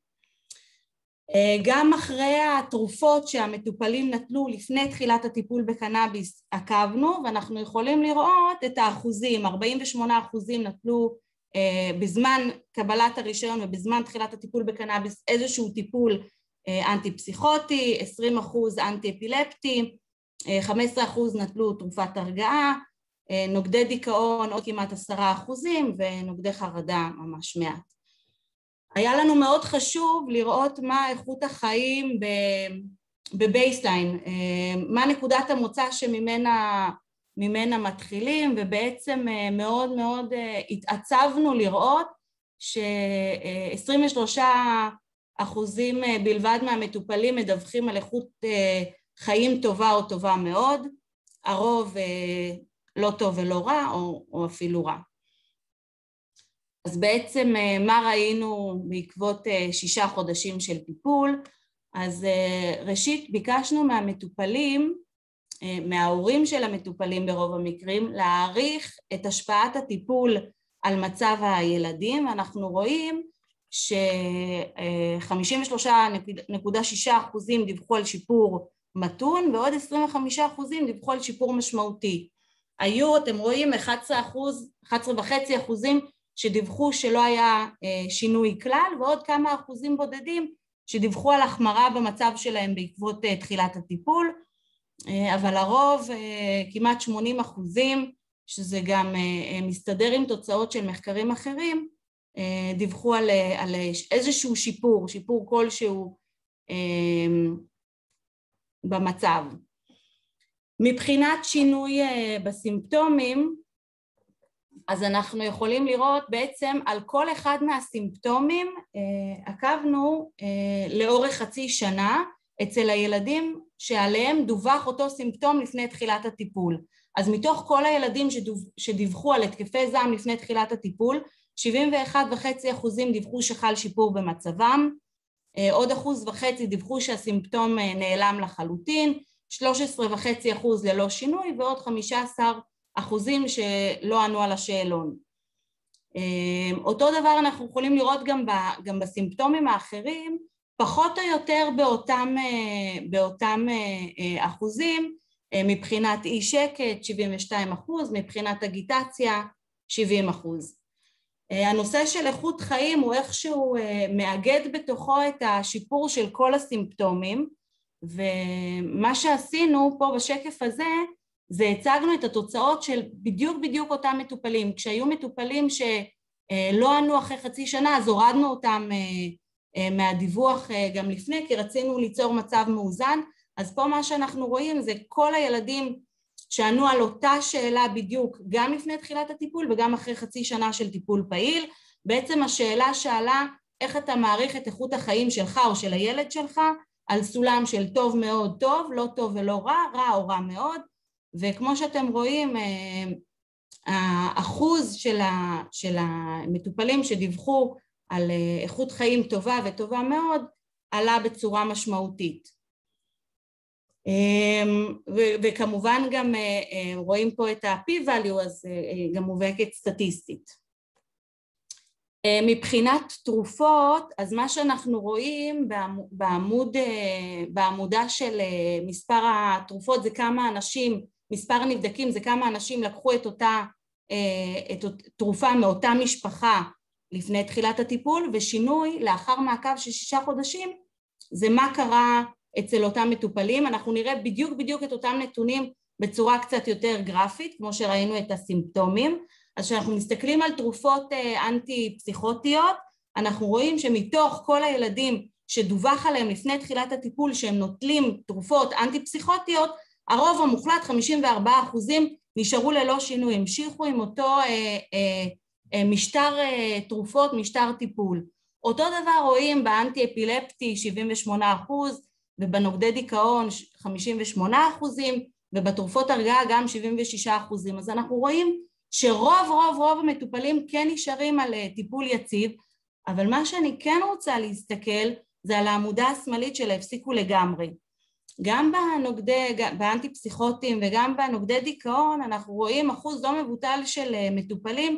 גם אחרי התרופות שהמטופלים נטלו לפני תחילת הטיפול בקנאביס עקבנו, ואנחנו יכולים לראות את האחוזים, ארבעים ושמונה אחוזים נטלו בזמן קבלת הרישיון ובזמן תחילת הטיפול בקנאביס איזשהו טיפול אנטי פסיכוטי, עשרים אחוז אנטי אפילפטי, חמישה עשר אחוז נטלו תרופת הרגעה, נוגדי דיכאון עוד כמעט עשרה אחוזים ונוגדי חרדה ממש מעט. היה לנו מאוד חשוב לראות מה איכות החיים בבייסליין, מה נקודת המוצא שממנה ממנה מתחילים, ובעצם מאוד מאוד התעצבנו לראות ש-עשרים ושלושה אחוזים בלבד מהמטופלים מדווחים על איכות חיים טובה או טובה מאוד, הרוב לא טוב ולא רע או, או אפילו רע. אז בעצם מה ראינו בעקבות שישה חודשים של טיפול? אז ראשית ביקשנו מהמטופלים, מההורים של המטופלים ברוב המקרים, להעריך את השפעת הטיפול על מצב הילדים, ואנחנו רואים ש-חמישים ושלושה נקודה שישה אחוזים דיווחו על שיפור מתון, ועוד עשרים וחמישה אחוזים דיווחו על שיפור משמעותי. היו, אתם רואים, אחד עשר אחוז, אחד עשר וחצי אחוזים שדיווחו שלא היה שינוי כלל, ועוד כמה אחוזים בודדים שדיווחו על החמרה במצב שלהם בעקבות תחילת הטיפול, אבל הרוב כמעט שמונים אחוזים, שזה גם מסתדר עם תוצאות של מחקרים אחרים, דיווחו על, על איזשהו שיפור, שיפור כלשהו במצב. מבחינת שינוי בסימפטומים, אז אנחנו יכולים לראות בעצם על כל אחד מהסימפטומים, עקבנו לאורך חצי שנה אצל הילדים שעליהם דווח אותו סימפטום לפני תחילת הטיפול. אז מתוך כל הילדים שדיווחו על התקפי זעם לפני תחילת הטיפול, שבעים ואחד וחצי אחוזים דיווחו שחל שיפור במצבם, עוד אחוז וחצי דיווחו שהסימפטום נעלם לחלוטין, שלושה עשר וחצי אחוז ללא שינוי ועוד חמישה עשר אחוזים שלא ענו על השאלון. אותו דבר אנחנו יכולים לראות גם, ב, גם בסימפטומים האחרים, פחות או יותר באותם, באותם אחוזים, מבחינת אי שקט שבעים ושתיים אחוז, מבחינת אגיטציה שבעים אחוז. הנושא של איכות חיים הוא איכשהו מאגד בתוכו את השיפור של כל הסימפטומים, ומה שעשינו פה בשקף הזה, זה הצגנו את התוצאות של בדיוק בדיוק אותם מטופלים. כשהיו מטופלים שלא ענו אחרי חצי שנה, אז הורדנו אותם מהדיווח גם לפני, כי רצינו ליצור מצב מאוזן. אז פה מה שאנחנו רואים זה כל הילדים שענו על אותה שאלה בדיוק, גם לפני תחילת הטיפול וגם אחרי חצי שנה של טיפול פעיל. בעצם השאלה שאלה איך אתה מעריך את איכות החיים שלך או של הילד שלך, על סולם של טוב מאוד טוב, לא טוב ולא רע, רע או רע מאוד. וכמו שאתם רואים, האחוז של, ה, של המטופלים שדיווחו על איכות חיים טובה וטובה מאוד, עלה בצורה משמעותית. ו- וכמובן גם רואים פה את ה-P-value, אז גם מובהקת סטטיסטית. מבחינת תרופות, אז מה שאנחנו רואים בעמוד, בעמודה של מספר התרופות זה כמה אנשים, מספר הנבדקים זה כמה אנשים לקחו את אותה את תרופה מאותה משפחה לפני תחילת הטיפול, ושינוי לאחר מעקב של שישה חודשים זה מה קרה אצל אותם מטופלים. אנחנו נראה בדיוק בדיוק את אותם נתונים בצורה קצת יותר גרפית, כמו שראינו את הסימפטומים. אז כשאנחנו מסתכלים על תרופות אנטי פסיכוטיות, אנחנו רואים שמתוך כל הילדים שדווח עליהם לפני תחילת הטיפול שהם נוטלים תרופות אנטי פסיכוטיות, הרוב המוחלט, חמישים וארבעה אחוזים, נשארו ללא שינוי, המשיכו עם אותו אה, אה, משטר אה, תרופות, משטר טיפול. אותו דבר רואים באנטי אפילפטי שבעים ושמונה אחוז, ובנוגדי דיכאון חמישים ושמונה אחוזים, ובתרופות הרגעה גם שבעים ושישה אחוזים. אז אנחנו רואים שרוב רוב רוב המטופלים כן נשארים על טיפול יציב, אבל מה שאני כן רוצה להסתכל זה על העמודה השמאלית של הפסיקו לגמרי. גם בנוגדי, באנטי פסיכוטיים וגם בנוגדי דיכאון אנחנו רואים אחוז לא מבוטל של מטופלים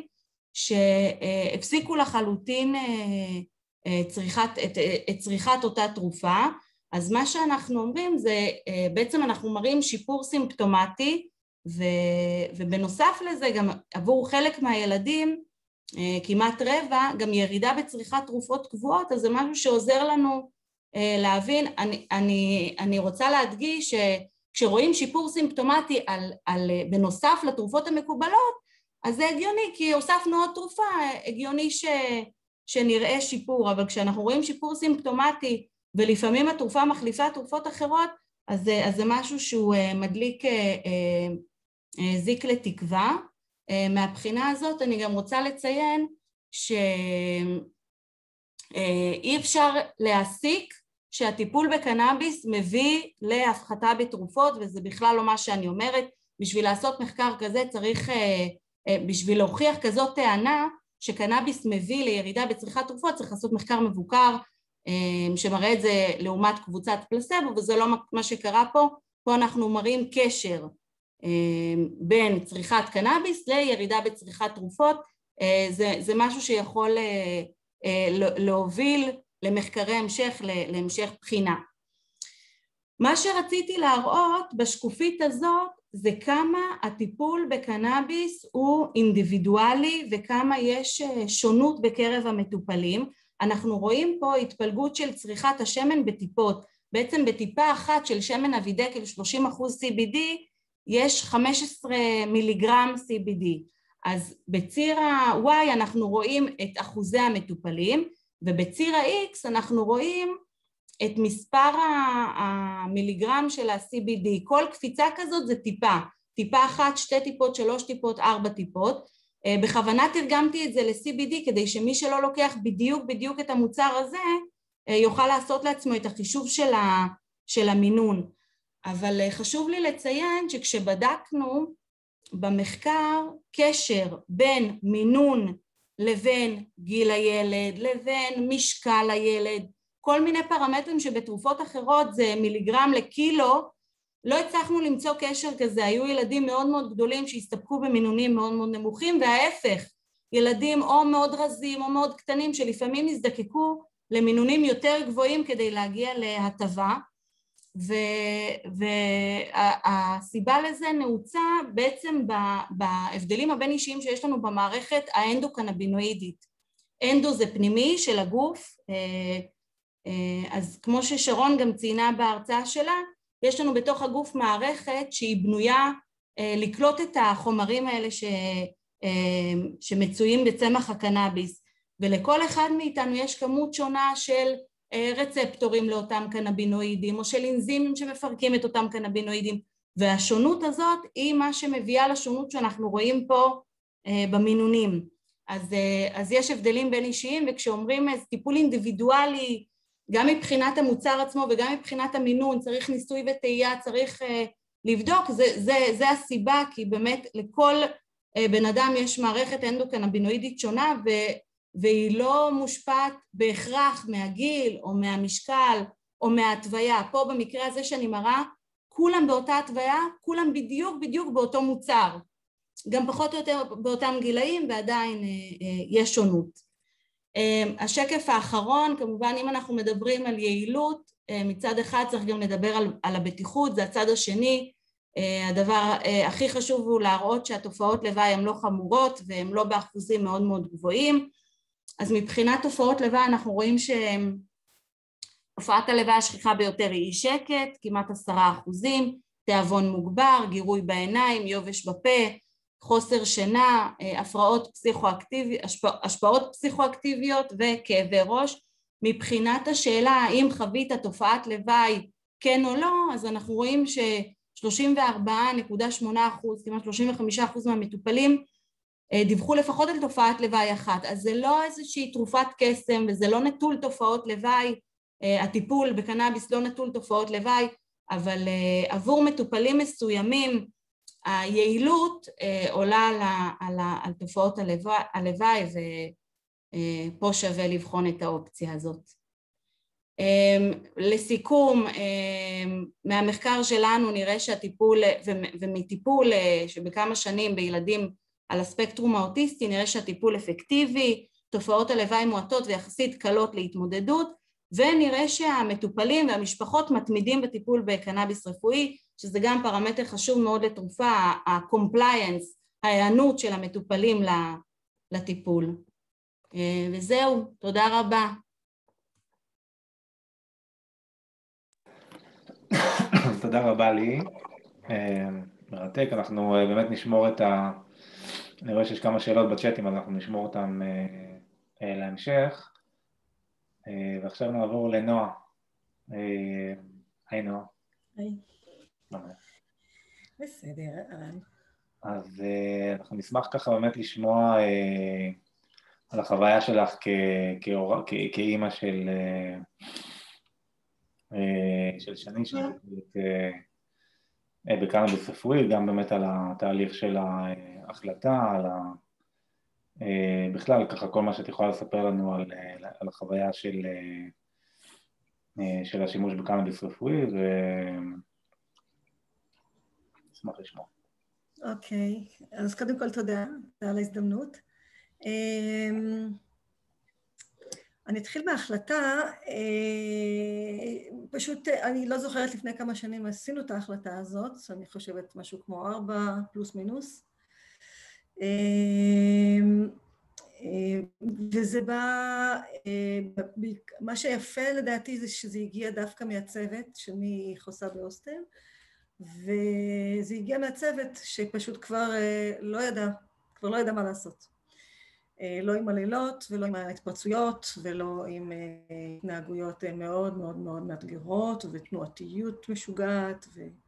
שהפסיקו לחלוטין צריכת, את, את צריכת אותה תרופה. אז מה שאנחנו אומרים זה בעצם אנחנו מראים שיפור סימפטומטי, ו, ובנוסף לזה גם עבור חלק מהילדים, כמעט רבע, גם ירידה בצריכת תרופות קבועות, אז זה משהו שעוזר לנו להבין. אני, אני, אני רוצה להדגיש שכשרואים שיפור סימפטומטי על, על, בנוסף לתרופות המקובלות, אז זה הגיוני, כי הוספנו עוד תרופה, הגיוני ש, שנראה שיפור, אבל כשאנחנו רואים שיפור סימפטומטי, ולפעמים התרופה מחליפה תרופות אחרות, אז, אז זה משהו שהוא מדליק זיק לתקווה. מהבחינה הזאת אני גם רוצה לציין שאי אפשר להסיק שהטיפול בקנאביס מביא להפחתה בתרופות, וזה בכלל לא מה שאני אומרת. בשביל לעשות מחקר כזה צריך, בשביל להוכיח כזאת טענה שקנאביס מביא לירידה בצריכת תרופות, צריך לעשות מחקר מבוקר שמראה את זה לעומת קבוצת פלסבו, וזה לא מה שקרה פה. פה אנחנו מראים קשר בין צריכת קנאביס לירידה בצריכת תרופות. זה, זה משהו שיכול להוביל למחקרי המשך, להמשך בחינה. מה שרציתי להראות בשקופית הזאת זה כמה הטיפול בקנאביס הוא אינדיבידואלי וכמה יש שונות בקרב המטופלים. אנחנו רואים פה התפלגות של צריכת השמן בטיפות. בעצם בטיפה אחת של שמן אבידקל שלושים אחוז סי בי די יש חמישה עשר מיליגרם סי בי די. אז בציר ה-Y אנחנו רואים את אחוזי המטופלים, ובציר ה-X אנחנו רואים את מספר המיליגרם של ה-סי בי די. כל קפיצה כזאת זה טיפה, טיפה אחת, שתי טיפות, שלוש טיפות, ארבע טיפות. בכוונה תרגמתי את זה ל-סי בי די כדי שמי שלא לוקח בדיוק בדיוק את המוצר הזה יוכל לעשות לעצמו את החישוב של, ה, של המינון. אבל חשוב לי לציין שכשבדקנו במחקר קשר בין מינון לבין גיל הילד, לבין משקל הילד, כל מיני פרמטרים שבתרופות אחרות זה מיליגרם לקילו, לא הצלחנו למצוא קשר כזה. היו ילדים מאוד מאוד גדולים שהסתפקו במינונים מאוד מאוד נמוכים, וההפך, ילדים או מאוד רזים או מאוד קטנים שלפעמים הזדקקו למינונים יותר גבוהים כדי להגיע להטבה, והסיבה לזה נעוצה בעצם בהבדלים הבין אישיים שיש לנו במערכת האנדוקנבינואידית. אנדו זה פנימי של הגוף, אז כמו ששרון גם ציינה בהרצאה שלה, יש לנו בתוך הגוף מערכת שהיא בנויה לקלוט את החומרים האלה ש, שמצויים בצמח הקנאביס, ולכל אחד מאיתנו יש כמות שונה של רצפטורים לאותם קנבינואידים, או של אנזימים שמפרקים את אותם קנבינואידים, והשונות הזאת היא מה שמביאה לשונות שאנחנו רואים פה במינונים. אז, אז יש הבדלים בין אישיים, וכשאומרים איזה טיפול אינדיבידואלי, גם מבחינת המוצר עצמו וגם מבחינת המינון, צריך ניסוי וטעייה, צריך uh, לבדוק, זה, זה, זה הסיבה, כי באמת לכל uh, בן אדם יש מערכת אנדוקנבינואידית שונה, ו, והיא לא מושפעת בהכרח מהגיל או מהמשקל או מההתוויה. פה במקרה הזה שאני מראה, כולם באותה התוויה, כולם בדיוק בדיוק באותו מוצר, גם פחות או יותר באותם גילאים, ועדיין uh, uh, יש שונות. השקף האחרון, כמובן אם אנחנו מדברים על יעילות, מצד אחד צריך גם לדבר על, על הבטיחות, זה הצד השני, הדבר הכי חשוב הוא להראות שהתופעות לוואי הן לא חמורות והן לא באחוזים מאוד מאוד גבוהים. אז מבחינת תופעות לוואי אנחנו רואים שהופעת הלוואי השכיחה ביותר היא אי שקט, כמעט עשרה אחוזים, תיאבון מוגבר, גירוי בעיניים, יובש בפה, חוסר שינה, הפרעות פסיכואקטיביות, השפעות פסיכואקטיביות וכאבי ראש. מבחינת השאלה האם חווית תופעת לוואי כן או לא, אז אנחנו רואים ש-שלושים וארבע נקודה שמונה אחוז, כמעט שלושים וחמישה אחוז מהמטופלים דיווחו לפחות על תופעת לוואי אחת. אז זה לא איזושהי תרופת קסם וזה לא נטול תופעות לוואי, הטיפול בקנאביס לא נטול תופעות לוואי, אבל עבור מטופלים מסוימים היעילות עולה על, על, על תופעות הלוואי, ופה שווה לבחון את האופציה הזאת. לסיכום, מהמחקר שלנו נראה שהטיפול, ומטיפול שבכמה שנים בילדים על הספקטרום האוטיסטי, נראה שהטיפול אפקטיבי, תופעות הלוואי מועטות ויחסית קלות להתמודדות, ונראה שהמטופלים והמשפחות מתמידים בטיפול בקנאביס רפואי, שזה גם פרמטר חשוב מאוד לתרופה, ה-compliance, ההיענות של המטופלים לטיפול. וזהו, תודה רבה. תודה רבה לי, מרתק, אנחנו באמת נשמור את ה... אני רואה שיש כמה שאלות בצ'אטים, אז אנחנו נשמור אותם להמשך. ועכשיו נעבור לנועה. היי נועה. היי. בסדר, אהלן. אז אנחנו נשמח ככה באמת לשמוע על החוויה שלך כאימא של של שני שמטפלת בקנאביס רפואי, גם באמת על התהליך של ההחלטה, על ה... בכלל ככה כל מה שאת יכולה לספר לנו על, על החוויה של, של השימוש בקנאביס רפואי, ונשמח לשמוע. אוקיי, אז קודם כל תודה, תודה על ההזדמנות. אני אתחיל מההחלטה, פשוט אני לא זוכרת לפני כמה שנים עשינו את ההחלטה הזאת, אני חושבת משהו כמו ארבע פלוס מינוס, וזה בא, מה שיפה לדעתי זה שזה הגיע דווקא מהצוות, שאני חוסה בהוסטל, וזה הגיע מהצוות שפשוט כבר לא ידע, כבר לא ידע מה לעשות. לא עם הלילות ולא עם ההתפרצויות ולא עם התנהגויות מאוד מאוד מאוד מאתגרות ותנועתיות משוגעת,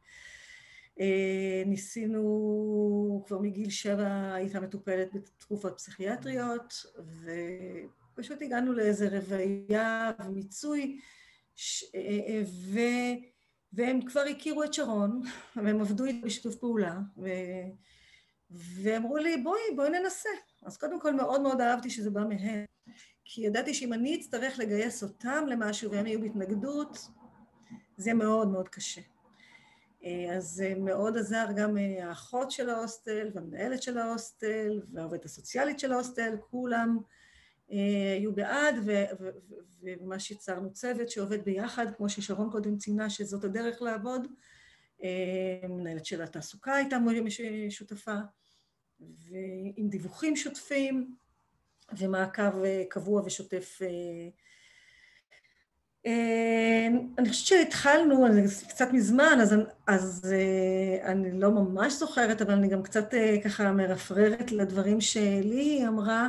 וניסינו כבר מגיל שבע הייתה מטופלת בתרופות פסיכיאטריות, ופשוט הגענו לאיזה רוויה ומיצוי, ו... והם כבר הכירו את שרון, והם עבדו איתי בשיתוף פעולה, ו... ואמרו לי, בואי, בואי ננסה. אז קודם כל מאוד מאוד אהבתי שזה בא מהם, כי ידעתי שאם אני אצטרך לגייס אותם למשהו והם יהיו בהתנגדות, זה מאוד מאוד קשה. אז מאוד עזר גם האחות של ההוסטל, והמנהלת של ההוסטל, והעובדת הסוציאלית של ההוסטל, כולם היו בעד, ומה שיצרנו צוות שעובד ביחד, כמו ששרון קודם ציינה שזאת הדרך לעבוד, מנהלת של התעסוקה הייתה שותפה, ועם דיווחים שוטפים, ומעקב קבוע ושוטף. אני חושבת שהתחלנו, קצת מזמן, אז, אז אני לא ממש זוכרת, אבל אני גם קצת ככה מרפררת לדברים שלי אמרה.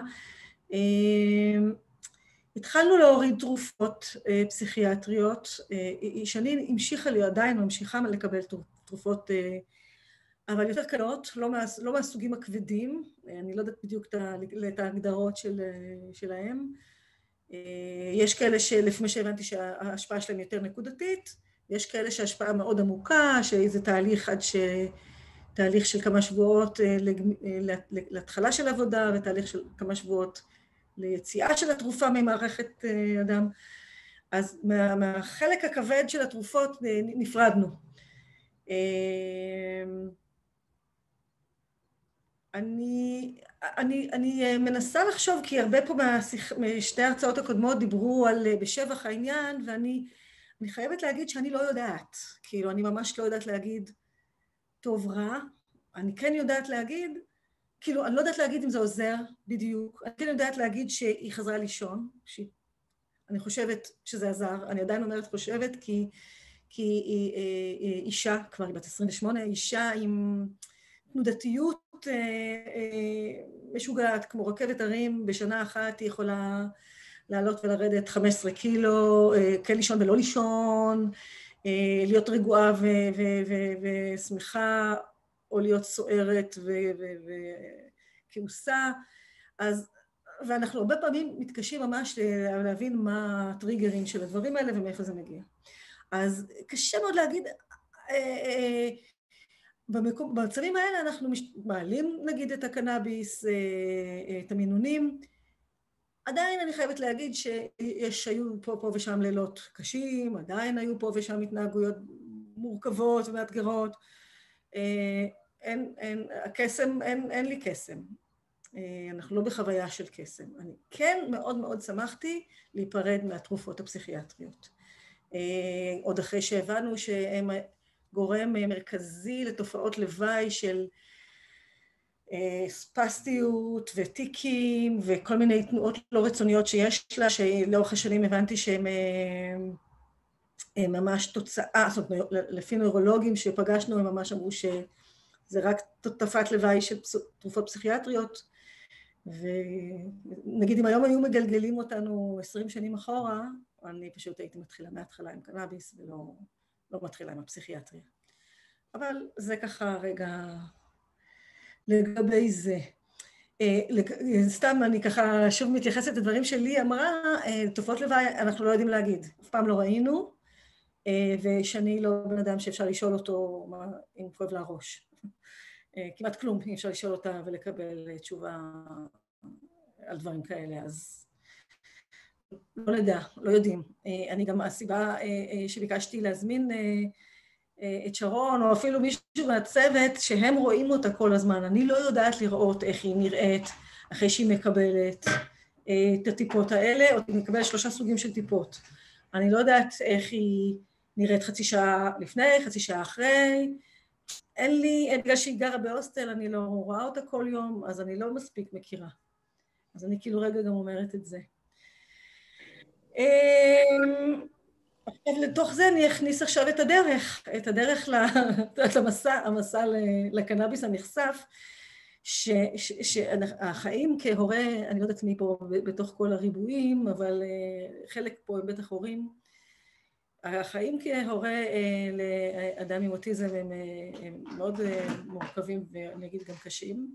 התחלנו להוריד תרופות פסיכיאטריות, שאני המשיכה לי עדיין, ממשיכה לקבל תרופות, אבל יותר קלות, לא, מה, לא מהסוגים הכבדים, אני לא יודעת בדיוק את ההגדרות של, שלהם. יש כאלה שלפי מה שהבנתי שההשפעה שלהם יותר נקודתית, יש כאלה שההשפעה מאוד עמוקה, שאיזה תהליך עד ש... תהליך של כמה שבועות להתחלה של עבודה, ותהליך של כמה שבועות ליציאה של התרופה ממערכת אדם. אז מה, מהחלק הכבד של התרופות נפרדנו. אני, אני, אני מנסה לחשוב, כי הרבה פה מהשיח, משתי ההרצאות הקודמות דיברו על בשבח העניין, ואני אני חייבת להגיד שאני לא יודעת. כאילו, אני ממש לא יודעת להגיד טוב רע. אני כן יודעת להגיד, כאילו, אני לא יודעת להגיד אם זה עוזר בדיוק. אני כן יודעת להגיד שהיא חזרה לישון, שהיא, אני חושבת שזה עזר. אני עדיין אומרת חושבת, כי, כי היא, היא, היא אישה, כבר היא בת עשרים ושמונה, אישה עם תנודתיות משוגעת, כמו רכבת הרים, בשנה אחת היא יכולה לעלות ולרדת חמישה עשר קילו, כן לישון ולא לישון, להיות רגועה ושמחה, או להיות סוערת וכעוסה. אז, ואנחנו הרבה פעמים מתקשים ממש להבין מה הטריגרים של הדברים האלה ומאיפה זה מגיע. אז קשה מאוד להגיד, במצבים האלה אנחנו מעלים נגיד את הקנאביס, את המינונים, עדיין אני חייבת להגיד שיש, היו פה, פה ושם לילות קשים, עדיין היו פה ושם התנהגויות מורכבות ומאתגרות. אין, אין, הקסם, אין, אין לי קסם. אנחנו לא בחוויה של קסם. אני כן מאוד מאוד שמחתי להיפרד מהתרופות הפסיכיאטריות. עוד אחרי שהבנו שהם גורם מרכזי לתופעות לוואי של ספסטיות וטיקים וכל מיני תנועות לא רצוניות שיש לה, שלאורך השנים הבנתי שהם ממש תוצאה, זאת אומרת, לפי נוירולוגים שפגשנו, הם ממש אמרו שזה רק תופעת לוואי של תרופות פסיכיאטריות, ונגיד אם היום היו מגלגלים אותנו עשרים שנים אחורה, אני פשוט הייתי מתחילה מההתחלה עם קנאביס ולא לא מתחילה עם הפסיכיאטריה. אבל זה ככה רגע לגבי זה. סתם אני ככה שוב מתייחסת לדברים שלי, אמרה, תופעות לוואי אנחנו לא יודעים להגיד, אף פעם לא ראינו, ושאני לא בן אדם שאפשר לשאול אותו אם כואב לה ראש. כמעט כלום, אי אפשר לשאול אותה ולקבל תשובה על דברים כאלה, אז לא נדע, לא יודעים. אני גם הסיבה שביקשתי להזמין את שרון, או אפילו מישהו מהצוות, שהם רואים אותה כל הזמן. אני לא יודעת לראות איך היא נראית אחרי שהיא מקבלת את הטיפות האלה, או היא מקבלת שלושה סוגים של טיפות. אני לא יודעת איך היא נראית חצי שעה לפני, חצי שעה אחרי. אין לי, בגלל שהיא גרה בהוסטל, אני לא רואה אותה כל יום, אז אני לא מספיק מכירה. אז אני כאילו רגע גם אומרת את זה. עכשיו לתוך זה אני אכניס עכשיו את הדרך, את הדרך למסע, המסע לקנאביס הנחשף, שהחיים כהורה, אני לא יודעת מי פה בתוך כל הריבועים, אבל חלק פה הם בטח הורים, החיים כהורה לאדם עם אוטיזם הם, הם מאוד מורכבים ואני אגיד גם קשים.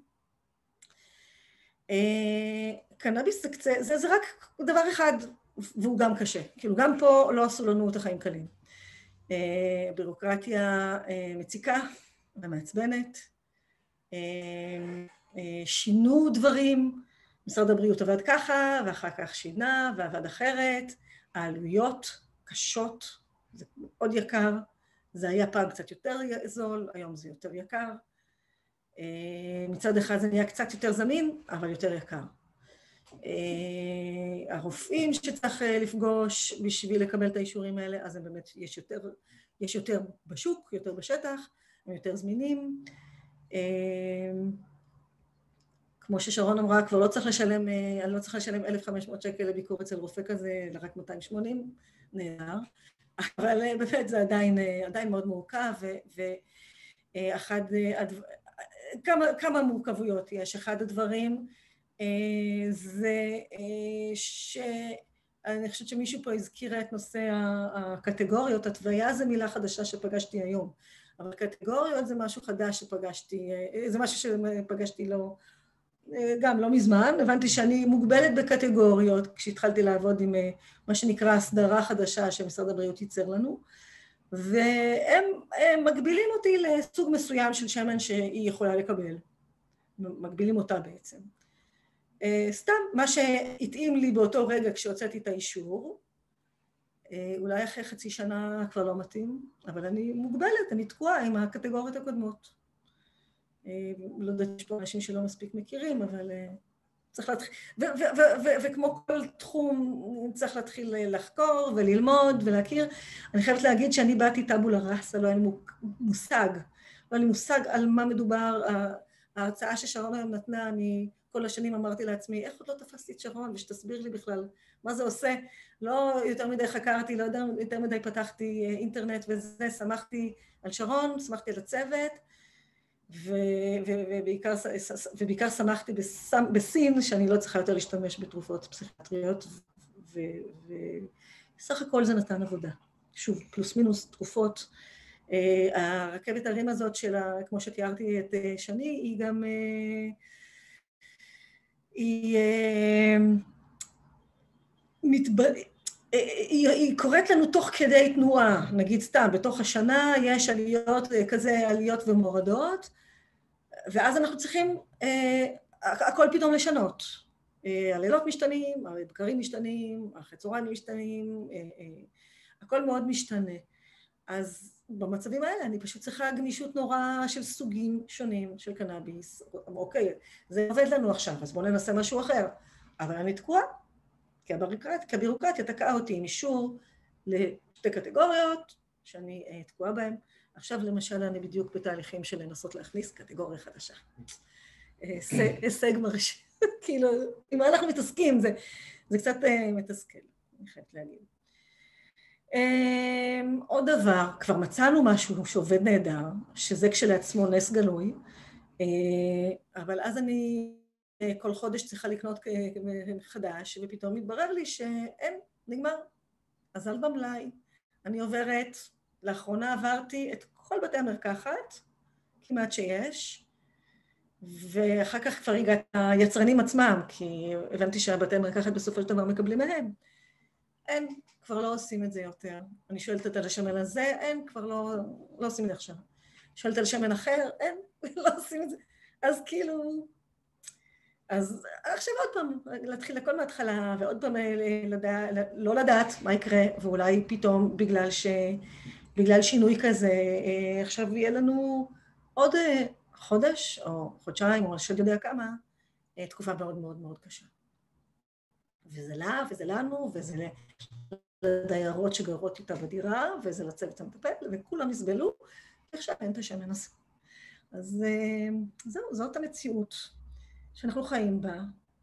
קנאביס זה, זה, זה רק דבר אחד, והוא גם קשה. כאילו גם פה לא עשו לנו את החיים קלים. בירוקרטיה מציקה ומעצבנת. שינו דברים. משרד הבריאות עבד ככה, ואחר כך שינה ועבד אחרת. העלויות קשות, זה מאוד יקר. זה היה פעם קצת יותר זול, היום זה יותר יקר. מצד אחד זה נהיה קצת יותר זמין, אבל יותר יקר. הרופאים שצריך לפגוש בשביל לקבל את האישורים האלה, אז הם באמת, יש יותר, יש יותר בשוק, יותר בשטח, הם יותר זמינים. כמו ששרון אמרה, כבר לא צריך לשלם, אני לא צריך לשלם אלף וחמש מאות שקל לביקור אצל רופא כזה, אלא רק מאתיים ושמונים, נהדר. אבל באמת זה עדיין, עדיין מאוד מורכב, ואחד, כמה, כמה מורכבויות יש. אחד הדברים, זה שאני חושבת שמישהו פה הזכירה את נושא הקטגוריות, התוויה זה מילה חדשה שפגשתי היום, אבל קטגוריות זה משהו חדש שפגשתי, זה משהו שפגשתי לא, גם לא מזמן, הבנתי שאני מוגבלת בקטגוריות כשהתחלתי לעבוד עם מה שנקרא הסדרה חדשה שמשרד הבריאות ייצר לנו, והם מגבילים אותי לסוג מסוים של שמן שהיא יכולה לקבל, מגבילים אותה בעצם. סתם, מה שהתאים לי באותו רגע כשהוצאתי את האישור, אולי אחרי חצי שנה כבר לא מתאים, אבל אני מוגבלת, אני תקועה עם הקטגוריות הקודמות. לא יודעת, יש פה אנשים שלא מספיק מכירים, אבל צריך להתחיל, וכמו כל תחום צריך להתחיל לחקור וללמוד ולהכיר. אני חייבת להגיד שאני באתי טאבולה ראסה, לא היה לי מושג, לא היה לי מושג על מה מדובר. ההרצאה ששרון היום נתנה, אני כל השנים אמרתי לעצמי, איך עוד לא תפסתי את שרון ושתסביר לי בכלל מה זה עושה. לא יותר מדי חקרתי, לא יותר מדי פתחתי אינטרנט וזה, שמחתי על שרון, שמחתי על הצוות, ובעיקר, ובעיקר שמחתי בסין, שאני לא צריכה יותר להשתמש בתרופות פסיכיאטריות, וסך הכל זה נתן עבודה. שוב, פלוס מינוס תרופות. הרכבת הרים הזאת שלה, כמו שתיארתי את שני, היא גם, היא מתבד... היא, היא קוראת לנו תוך כדי תנועה, נגיד סתם, בתוך השנה יש עליות כזה, עליות ומורדות, ואז אנחנו צריכים אה, הכל פתאום לשנות. אה, הלילות משתנים, הבקרים משתנים, אחרי צהריים משתנים, אה, אה, הכל מאוד משתנה. אז במצבים האלה אני פשוט צריכה גמישות נורא של סוגים שונים של קנאביס. אוקיי, זה עובד לנו עכשיו, אז בואו ננסה משהו אחר. אבל אני תקועה. כי הבירוקרטיה, הבירוקרטיה תקעה אותי עם אישור לשתי קטגוריות שאני uh, תקועה בהן. עכשיו למשל אני בדיוק בתהליכים של לנסות להכניס קטגוריה חדשה. הישג מרשים, כאילו, עם מה אנחנו מתעסקים, זה, זה קצת uh, מתסכל, אני חייבת להגיד. Um, עוד דבר, כבר מצאנו משהו שעובד נהדר, שזה כשלעצמו נס גלוי, uh, אבל אז אני... כל חודש צריכה לקנות חדש, ופתאום מתברר לי שאין, נגמר. אז על במלאי, אני עוברת, לאחרונה עברתי את כל בתי המרקחת, כמעט שיש, ואחר כך כבר הגעת היצרנים עצמם, כי הבנתי שהבתי המרקחת בסופו של דבר מקבלים מהם. אין, כבר לא עושים את זה יותר. אני שואלת על השמן הזה, אין, כבר לא, לא עושים את זה עכשיו. שואלת על שמן אחר, אין, לא עושים את זה. אז כאילו... אז עכשיו עוד פעם, להתחיל הכל מההתחלה, ועוד פעם לדע, לא לדעת מה יקרה, ואולי פתאום בגלל, ש, בגלל שינוי כזה, עכשיו יהיה לנו עוד חודש, או חודשיים, או שאני יודע כמה, תקופה מאוד מאוד מאוד קשה. וזה לה, וזה לנו, וזה לדיירות שגרות איתה בדירה, וזה לצוות המטפל, וכולם יסבלו, ועכשיו אין את השמן הזה. אז זהו, זאת המציאות. שאנחנו חיים בה,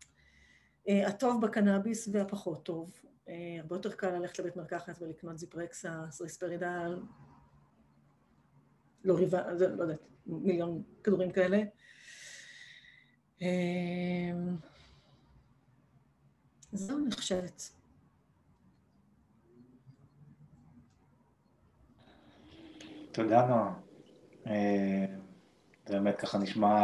הטוב בקנאביס והפחות טוב. הרבה יותר קל ללכת לבית מרקחת ולקנות זיפרקסה, ריספרידל, לא ריבה, לא יודעת, מיליון כדורים כאלה. זהו, אני חושבת. תודה, נועה. זה באמת ככה נשמע...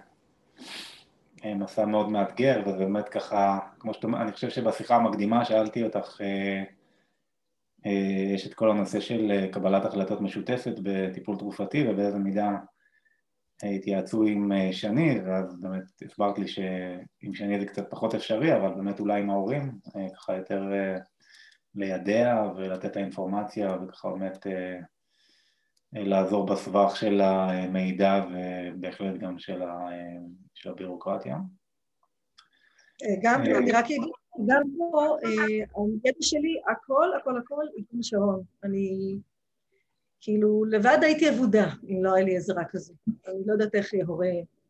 מסע מאוד מאתגר, ובאמת ככה, כמו שאתה אומר, אני חושב שבשיחה המקדימה שאלתי אותך, יש את כל הנושא של קבלת החלטות משותפת בטיפול תרופתי, ובאיזה מידה התייעצו עם שני, ואז באמת הסברת לי שעם שני זה קצת פחות אפשרי, אבל באמת אולי עם ההורים, ככה יותר לידע ולתת את האינפורמציה, וככה באמת לעזור בסבך של המידע ובהחלט גם של, ה, של הבירוקרטיה. גם, אני רק אגיד, גם פה, הידע שלי, הכל, הכל, הכל, איתן שרון. אני, כאילו, לבד הייתי עבודה, אם לא היה לי עזרה כזו. אני לא יודעת איך הורה,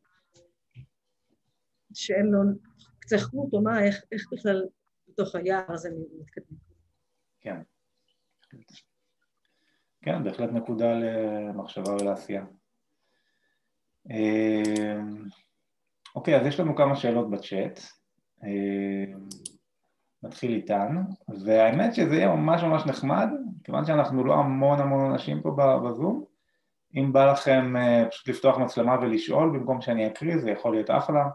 שאין לו קצה חוט או מה, איך, איך בכלל בתוך היער הזה מתקדם. כן. כן, בהחלט נקודה למחשבה ולעשייה. אוקיי, אז יש לנו כמה שאלות בצ'אט. נתחיל איתן, והאמת שזה יהיה ממש ממש נחמד, כיוון שאנחנו לא המון המון אנשים פה בזום. אם בא לכם פשוט לפתוח מצלמה ולשאול, במקום שאני אקריא, זה יכול להיות אחלה.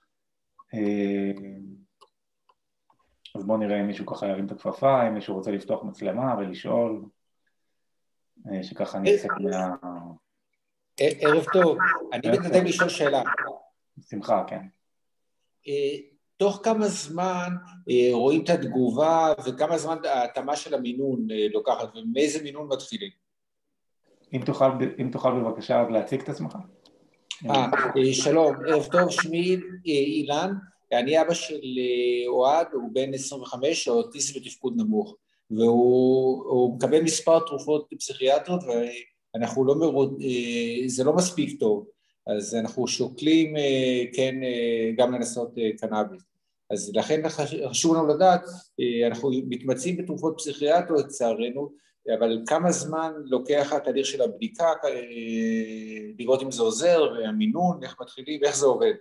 אז בואו נראה אם מישהו ככה ירים את הכפפה, אם מישהו רוצה לפתוח מצלמה ולשאול. שככה נצא מה... ערב טוב, אני מתנדב לשאול שאלה. שמחה, כן. תוך כמה זמן רואים את התגובה וכמה זמן ההתאמה של המינון לוקחת ומאיזה מינון מתחילים? אם תוכל, אם תוכל בבקשה להציג את עצמך. אה, שלום, ערב טוב, שמי אילן, אני אבא של אוהד, הוא בן עשרים וחמש, אוטיסט בתפקוד נמוך, והוא מקבל מספר תרופות פסיכיאטריות, ואנחנו לא מרוד, זה לא מספיק טוב, אז אנחנו שוקלים, כן, גם לנסות קנאביס. אז לכן חשוב לנו לדעת, אנחנו מתמצאים בתרופות פסיכיאטריות לצערנו, אבל כמה זמן לוקח התהליך של הבדיקה, לראות אם זה עוזר, והמינון, איך מתחילים, ואיך זה עובד?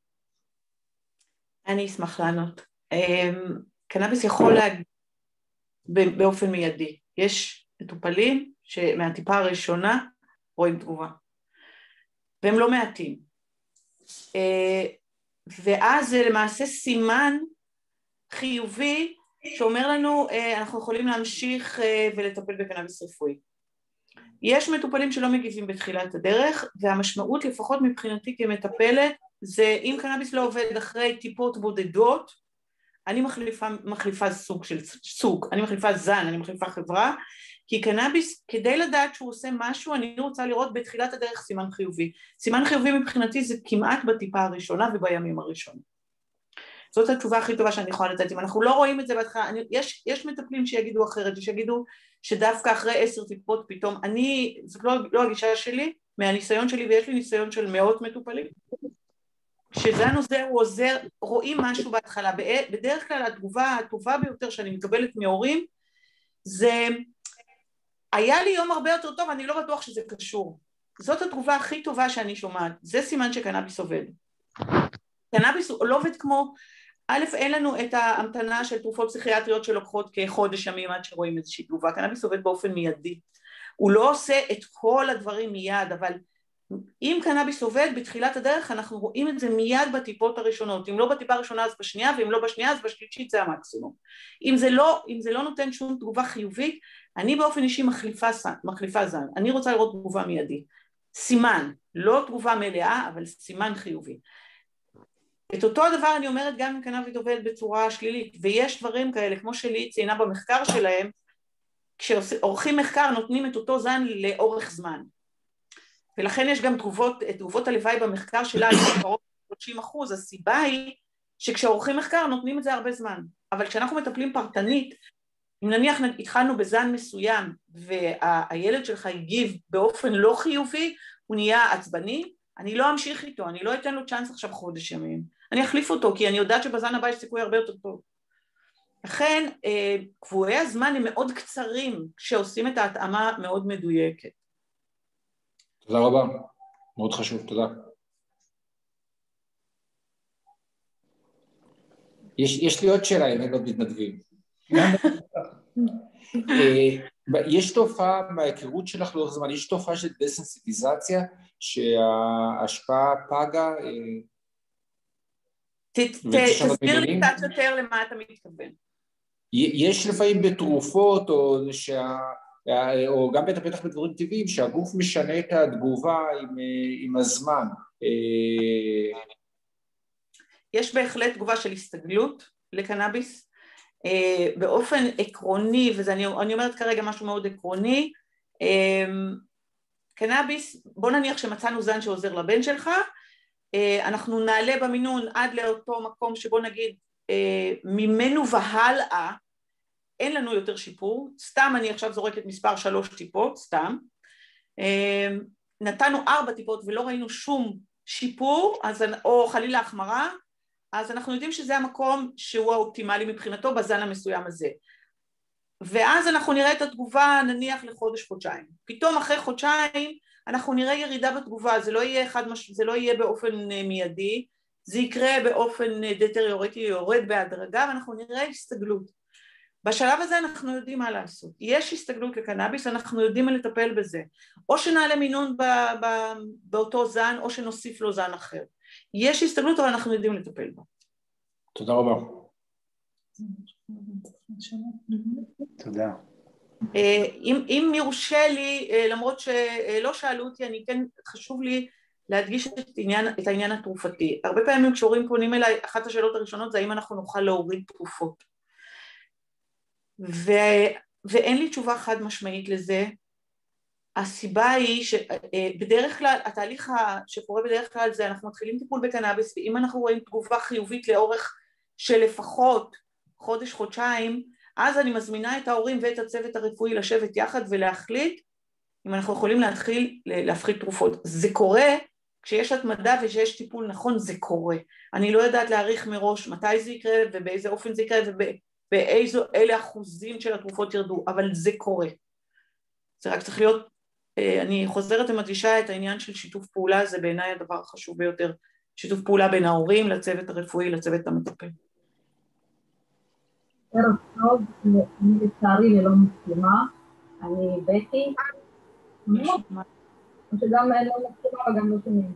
אני אשמח לענות. קנאביס יכול להגיע באופן מיידי. יש מטופלים שמהטיפה הראשונה רואים תגובה, והם לא מעטים. ואז זה למעשה סימן חיובי שאומר לנו אנחנו יכולים להמשיך ולטפל בקנאביס רפואי. יש מטופלים שלא מגיבים בתחילת הדרך, והמשמעות לפחות מבחינתי כמטפלת זה אם קנאביס לא עובד אחרי טיפות בודדות, אני מחליפה, מחליפה סוג של סוג, אני מחליפה זן, אני מחליפה חברה, כי קנאביס כדי לדעת שהוא עושה משהו אני רוצה לראות בתחילת הדרך סימן חיובי. סימן חיובי מבחינתי זה כמעט בטיפה הראשונה ובימים הראשונים. זאת התשובה הכי טובה שאני יכולה לתת. אם אנחנו לא רואים את זה בהתחלה, יש, יש מטפלים שיגידו אחרת, שיגידו שדווקא אחרי עשר טיפות פתאום, אני, זאת לא, לא הגישה שלי, מהניסיון שלי, ויש לי ניסיון של מאות מטופלים, שזן עוזר, הוא עוזר, רואים משהו בהתחלה. בדרך כלל התגובה הטובה ביותר שאני מקבלת מהורים, זה, היה לי יום הרבה יותר טוב, אני לא בטוח שזה קשור. זאת התגובה הכי טובה שאני שומעת, זה סימן שקנאביס עובד. קנאביס לא עובד כמו, א', אין לנו את ההמתנה של תרופות פסיכיאטריות שלוקחות כחודש ימים עד שרואים איזושהי תגובה, קנאביס עובד באופן מיידי, הוא לא עושה את כל הדברים מיד, אבל אם קנאביס עובד בתחילת הדרך אנחנו רואים את זה מיד בטיפות הראשונות, אם לא בטיפה הראשונה אז בשנייה, ואם לא בשנייה אז בשלישית זה המקסימום. אם זה לא, אם זה לא נותן שום תגובה חיובית, אני באופן אישי מחליפה, מחליפה זן, אני רוצה לראות תגובה מיידית, סימן, לא תגובה מלאה אבל סימן חיובי. את אותו הדבר אני אומרת גם אם קנאביס עובד בצורה שלילית, ויש דברים כאלה, כמו שלי ציינה במחקר שלהם, כשעורכים מחקר נותנים את אותו זן לאורך זמן, ולכן יש גם תגובות, תגובות הלוואי במחקר שלה, קרוב ל-שלושים אחוז, הסיבה היא שכשעורכים מחקר נותנים את זה הרבה זמן, אבל כשאנחנו מטפלים פרטנית, אם נניח התחלנו בזן מסוים, והילד שלך הגיב באופן לא חיובי, הוא נהיה עצבני, אני לא אמשיך איתו, אני לא אתן לו צ'אנס עכשיו חודש ימים, אני אחליף אותו, כי אני יודעת שבזן הבא יש סיכוי הרבה יותר טוב. לכן, קבועי הזמן הם מאוד קצרים, כשעושים את ההתאמה מאוד מדויקת. תודה רבה, מאוד חשוב, תודה. יש, יש לי עוד שאלה, אם הם לא מתנדבים. יש תופעה, מההיכרות שלך לאורך זמן, יש תופעה של דסנסיטיזציה, שההשפעה פגה? תסביר לי קצת יותר למה אתה מתכוון. יש לפעמים בתרופות, או, שה, או גם בטח בדברים טבעיים, שהגוף משנה את התגובה עם, עם הזמן. יש בהחלט תגובה של הסתגלות לקנאביס, באופן עקרוני, ואני אומרת כרגע משהו מאוד עקרוני, קנאביס, בוא נניח שמצאנו זן שעוזר לבן שלך, אנחנו נעלה במינון עד לאותו מקום שבו נגיד ממנו והלאה, אין לנו יותר שיפור, סתם אני עכשיו זורקת מספר שלוש טיפות, סתם, נתנו ארבע טיפות ולא ראינו שום שיפור, אז, או חלילה החמרה, אז אנחנו יודעים שזה המקום שהוא האופטימלי מבחינתו בזן המסוים הזה. ואז אנחנו נראה את התגובה נניח לחודש חודשיים. פתאום אחרי חודשיים אנחנו נראה ירידה בתגובה, זה לא יהיה, אחד, זה לא יהיה באופן מיידי, זה יקרה באופן דטריורטי, יורד בהדרגה, ואנחנו נראה הסתגלות. בשלב הזה אנחנו יודעים מה לעשות. יש הסתגלות לקנאביס, אנחנו יודעים מה לטפל בזה. או שנעלה מינון ב- ב- באותו זן, או שנוסיף לו זן אחר. יש הסתגלות, אבל אנחנו יודעים לטפל בה. תודה רבה. תודה. אם, אם יורשה לי, למרות שלא שאלו אותי, אני כן חשוב לי להדגיש את העניין, את העניין התרופתי. הרבה פעמים כשהורים פונים אליי, אחת השאלות הראשונות זה האם אנחנו נוכל להוריד תרופות. ו, ואין לי תשובה חד משמעית לזה. הסיבה היא שבדרך כלל, התהליך שקורה בדרך כלל זה אנחנו מתחילים טיפול בקנאביס, ואם אנחנו רואים תגובה חיובית לאורך של לפחות חודש, חודשיים, אז אני מזמינה את ההורים ואת הצוות הרפואי לשבת יחד ולהחליט אם אנחנו יכולים להתחיל להפחית תרופות. זה קורה כשיש התמדה ושיש טיפול נכון, זה קורה. אני לא יודעת להעריך מראש מתי זה יקרה ובאיזה אופן זה יקרה ובאיזו אלה אחוזים של התרופות ירדו, אבל זה קורה. זה רק צריך להיות, אני חוזרת ומדגישה את העניין של שיתוף פעולה, זה בעיניי הדבר החשוב ביותר, שיתוף פעולה בין ההורים לצוות הרפואי, לצוות המטפל. ערב טוב, אני לצערי ללא מסכימה, אני בטי, שגם לא מסכימה וגם לא שומעים.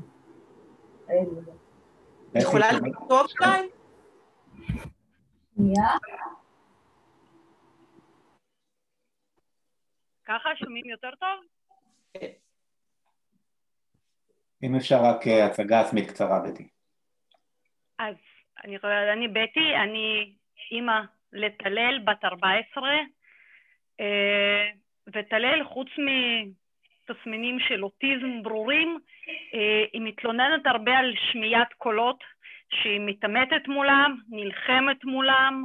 את יכולה לכתוב כאן? שנייה. ככה שומעים יותר טוב? אם אפשר רק הצגה עצמית קצרה, בטי. אז אני, אני בטי, אני אימא לטלל בת ארבע עשרה, וטלל חוץ מתסמינים של אוטיזם ברורים, היא מתלוננת הרבה על שמיעת קולות, שהיא מתעמתת מולם, נלחמת מולם,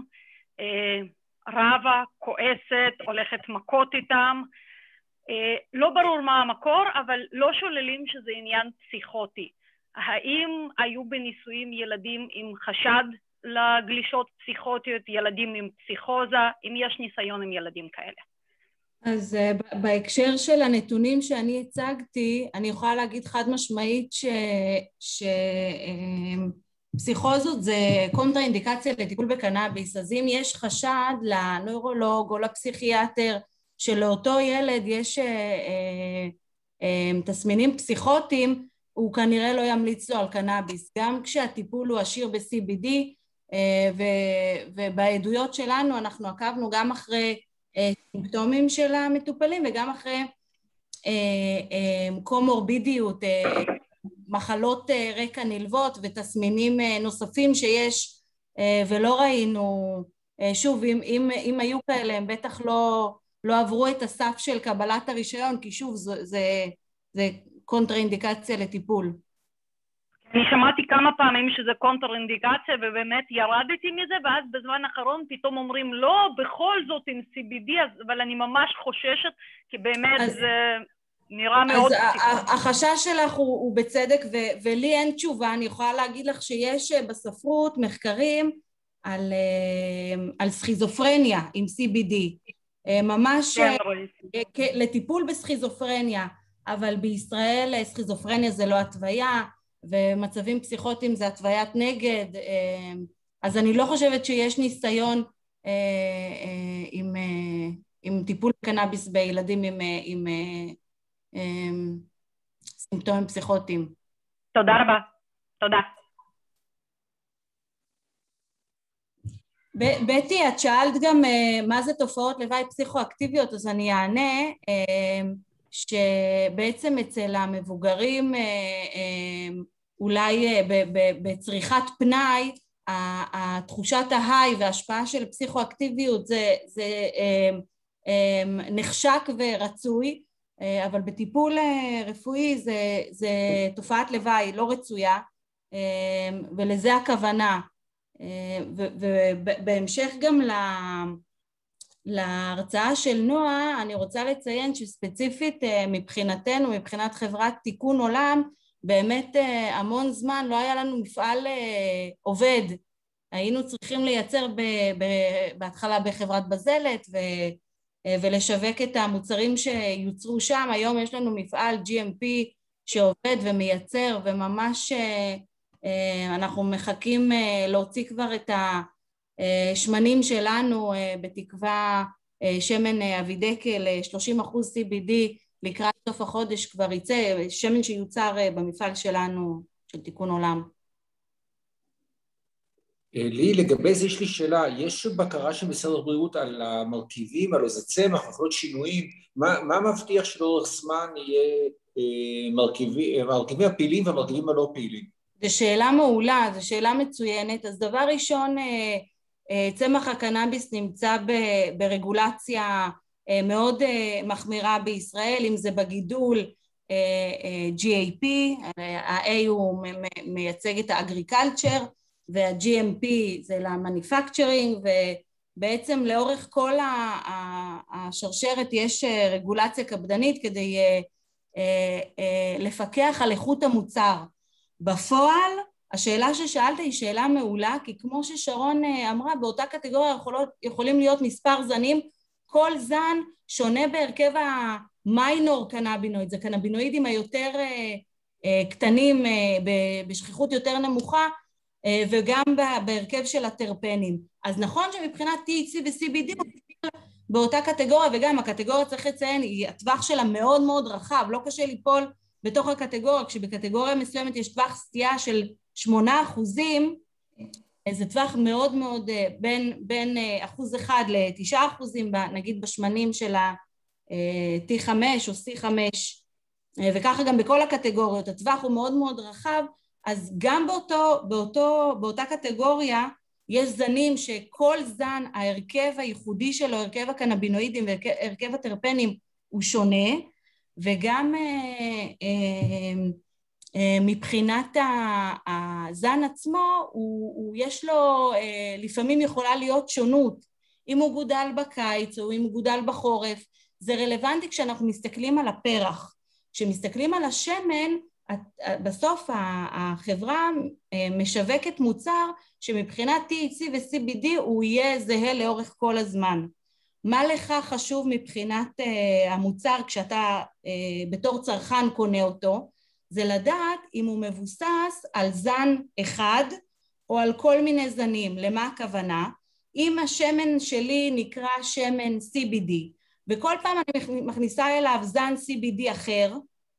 רבה, כועסת, הולכת מכות איתם, לא ברור מה המקור, אבל לא שוללים שזה עניין פסיכוטי. האם היו בניסויים ילדים עם חשד לגלישות פסיכוטיות, ילדים עם פסיכוזה, אם יש ניסיון עם ילדים כאלה? אז בהקשר של הנתונים שאני הצגתי, אני יכולה להגיד חד משמעית ש... ש... פסיכוזות זה קונטרה אינדיקציה לטיפול בקנאביס, אז אם יש חשד לנוירולוג או לפסיכיאטר שלאותו ילד יש אה, אה, אה, תסמינים פסיכוטיים, הוא כנראה לא ימליץ לו על קנאביס, גם כשהטיפול הוא עשיר ב-סי בי די, אה, ו- ובעדויות שלנו אנחנו עקבנו גם אחרי אה, סימפטומים של המטופלים וגם אחרי אה, אה, קומורבידיות, אה, מחלות רקע נלוות ותסמינים נוספים שיש ולא ראינו, שוב אם, אם, אם היו כאלה הם בטח לא, לא עברו את הסף של קבלת הרישיון, כי שוב זה, זה, זה קונטרה אינדיקציה לטיפול. אני שמעתי כמה פעמים שזה קונטרה אינדיקציה ובאמת ירדתי מזה, ואז בזמן האחרון פתאום אומרים לא, בכל זאת עם סי בי די, אבל אני ממש חוששת כי באמת אז... זה... נראה מאוד... אז החשש שלך הוא, הוא בצדק, ו, ולי אין תשובה. אני יכולה להגיד לך שיש בספרות מחקרים על, על סכיזופרניה עם סי בי די, ממש לטיפול בסכיזופרניה, אבל בישראל סכיזופרניה זה לא התוויה, ומצבים פסיכוטיים זה התוויית נגד, אז אני לא חושבת שיש ניסיון עם, עם טיפול קנאביס בילדים עם... עם סימפטומים פסיכוטיים. תודה רבה. תודה. בטי, את שאלת גם מה זה תופעות לוואי פסיכואקטיביות, אז אני אענה שבעצם אצל המבוגרים אולי בצריכת פנאי, התחושת ההיי וההשפעה של פסיכואקטיביות זה, זה נחשק ורצוי, אבל בטיפול רפואי זה, זה תופעת לוואי לא רצויה, ולזה הכוונה. ובהמשך גם להרצאה של נועה, אני רוצה לציין שספציפית מבחינתנו, מבחינת חברת תיקון עולם, באמת המון זמן לא היה לנו מפעל עובד. היינו צריכים לייצר בהתחלה בחברת בזלת ו... ולשווק את המוצרים שיוצרו שם. היום יש לנו מפעל ג'י אם פי שעובד ומייצר, וממש אנחנו מחכים להוציא כבר את השמנים שלנו, בתקווה שמן אבידקל שלושים אחוז סי בי די, לקראת סוף החודש כבר יצא, שמן שיוצר במפעל שלנו של תיקון עולם. לי, לגבי זה יש לי שאלה, יש בקרה של משרד הבריאות על המרכיבים, על איזה צמח, יכולות שינויים, מה, מה מבטיח שלאורך זמן יהיה אה, מרכיבים, מרכיבים הפעילים והמרכיבים הלא פעילים? זו שאלה מעולה, זו שאלה מצוינת. אז דבר ראשון, אה, אה, צמח הקנאביס נמצא ב, ברגולציה מאוד מחמירה בישראל, אם זה בגידול ג'י איי פי, ה-A הוא מייצג את ה-agriculture, וה-ג'י אם פי זה ל-manufacturing, ובעצם לאורך כל השרשרת יש רגולציה קפדנית כדי לפקח על איכות המוצר. בפועל, השאלה ששאלת היא שאלה מעולה, כי כמו ששרון אמרה, באותה קטגוריה יכולות, יכולים להיות מספר זנים, כל זן שונה בהרכב המיינור קנבינואיד, זה קנבינואידים היותר קטנים, בשכיחות יותר נמוכה, וגם בהרכב של הטרפנים. אז נכון שמבחינת טי אייץ' סי ו-סי בי די באותה קטגוריה, וגם הקטגוריה צריך לציין, היא הטווח שלה מאוד מאוד רחב, לא קשה ליפול בתוך הקטגוריה, כשבקטגוריה מסוימת יש טווח סטייה של שמונה אחוזים, זה טווח מאוד מאוד בין, בין אחוז אחד לתשעה אחוזים, נגיד בשמנים של ה-טי חמש או סי חמש, וככה גם בכל הקטגוריות, הטווח הוא מאוד מאוד רחב, אז גם באותו, באותו, באותה קטגוריה יש זנים שכל זן, ההרכב הייחודי שלו, הרכב הקנבינואידים והרכב הטרפנים הוא שונה, וגם אה, אה, אה, מבחינת הזן עצמו, הוא, הוא יש לו, אה, לפעמים יכולה להיות שונות, אם הוא גודל בקיץ או אם הוא גודל בחורף, זה רלוונטי כשאנחנו מסתכלים על הפרח. כשמסתכלים על השמן, בסוף החברה משווקת מוצר שמבחינת טי אייץ' סי ו-סי בי די הוא יהיה זהה לאורך כל הזמן. מה לך חשוב מבחינת המוצר כשאתה בתור צרכן קונה אותו? זה לדעת אם הוא מבוסס על זן אחד או על כל מיני זנים. למה הכוונה? אם השמן שלי נקרא שמן סי בי די וכל פעם אני מכניסה אליו זן סי בי די אחר,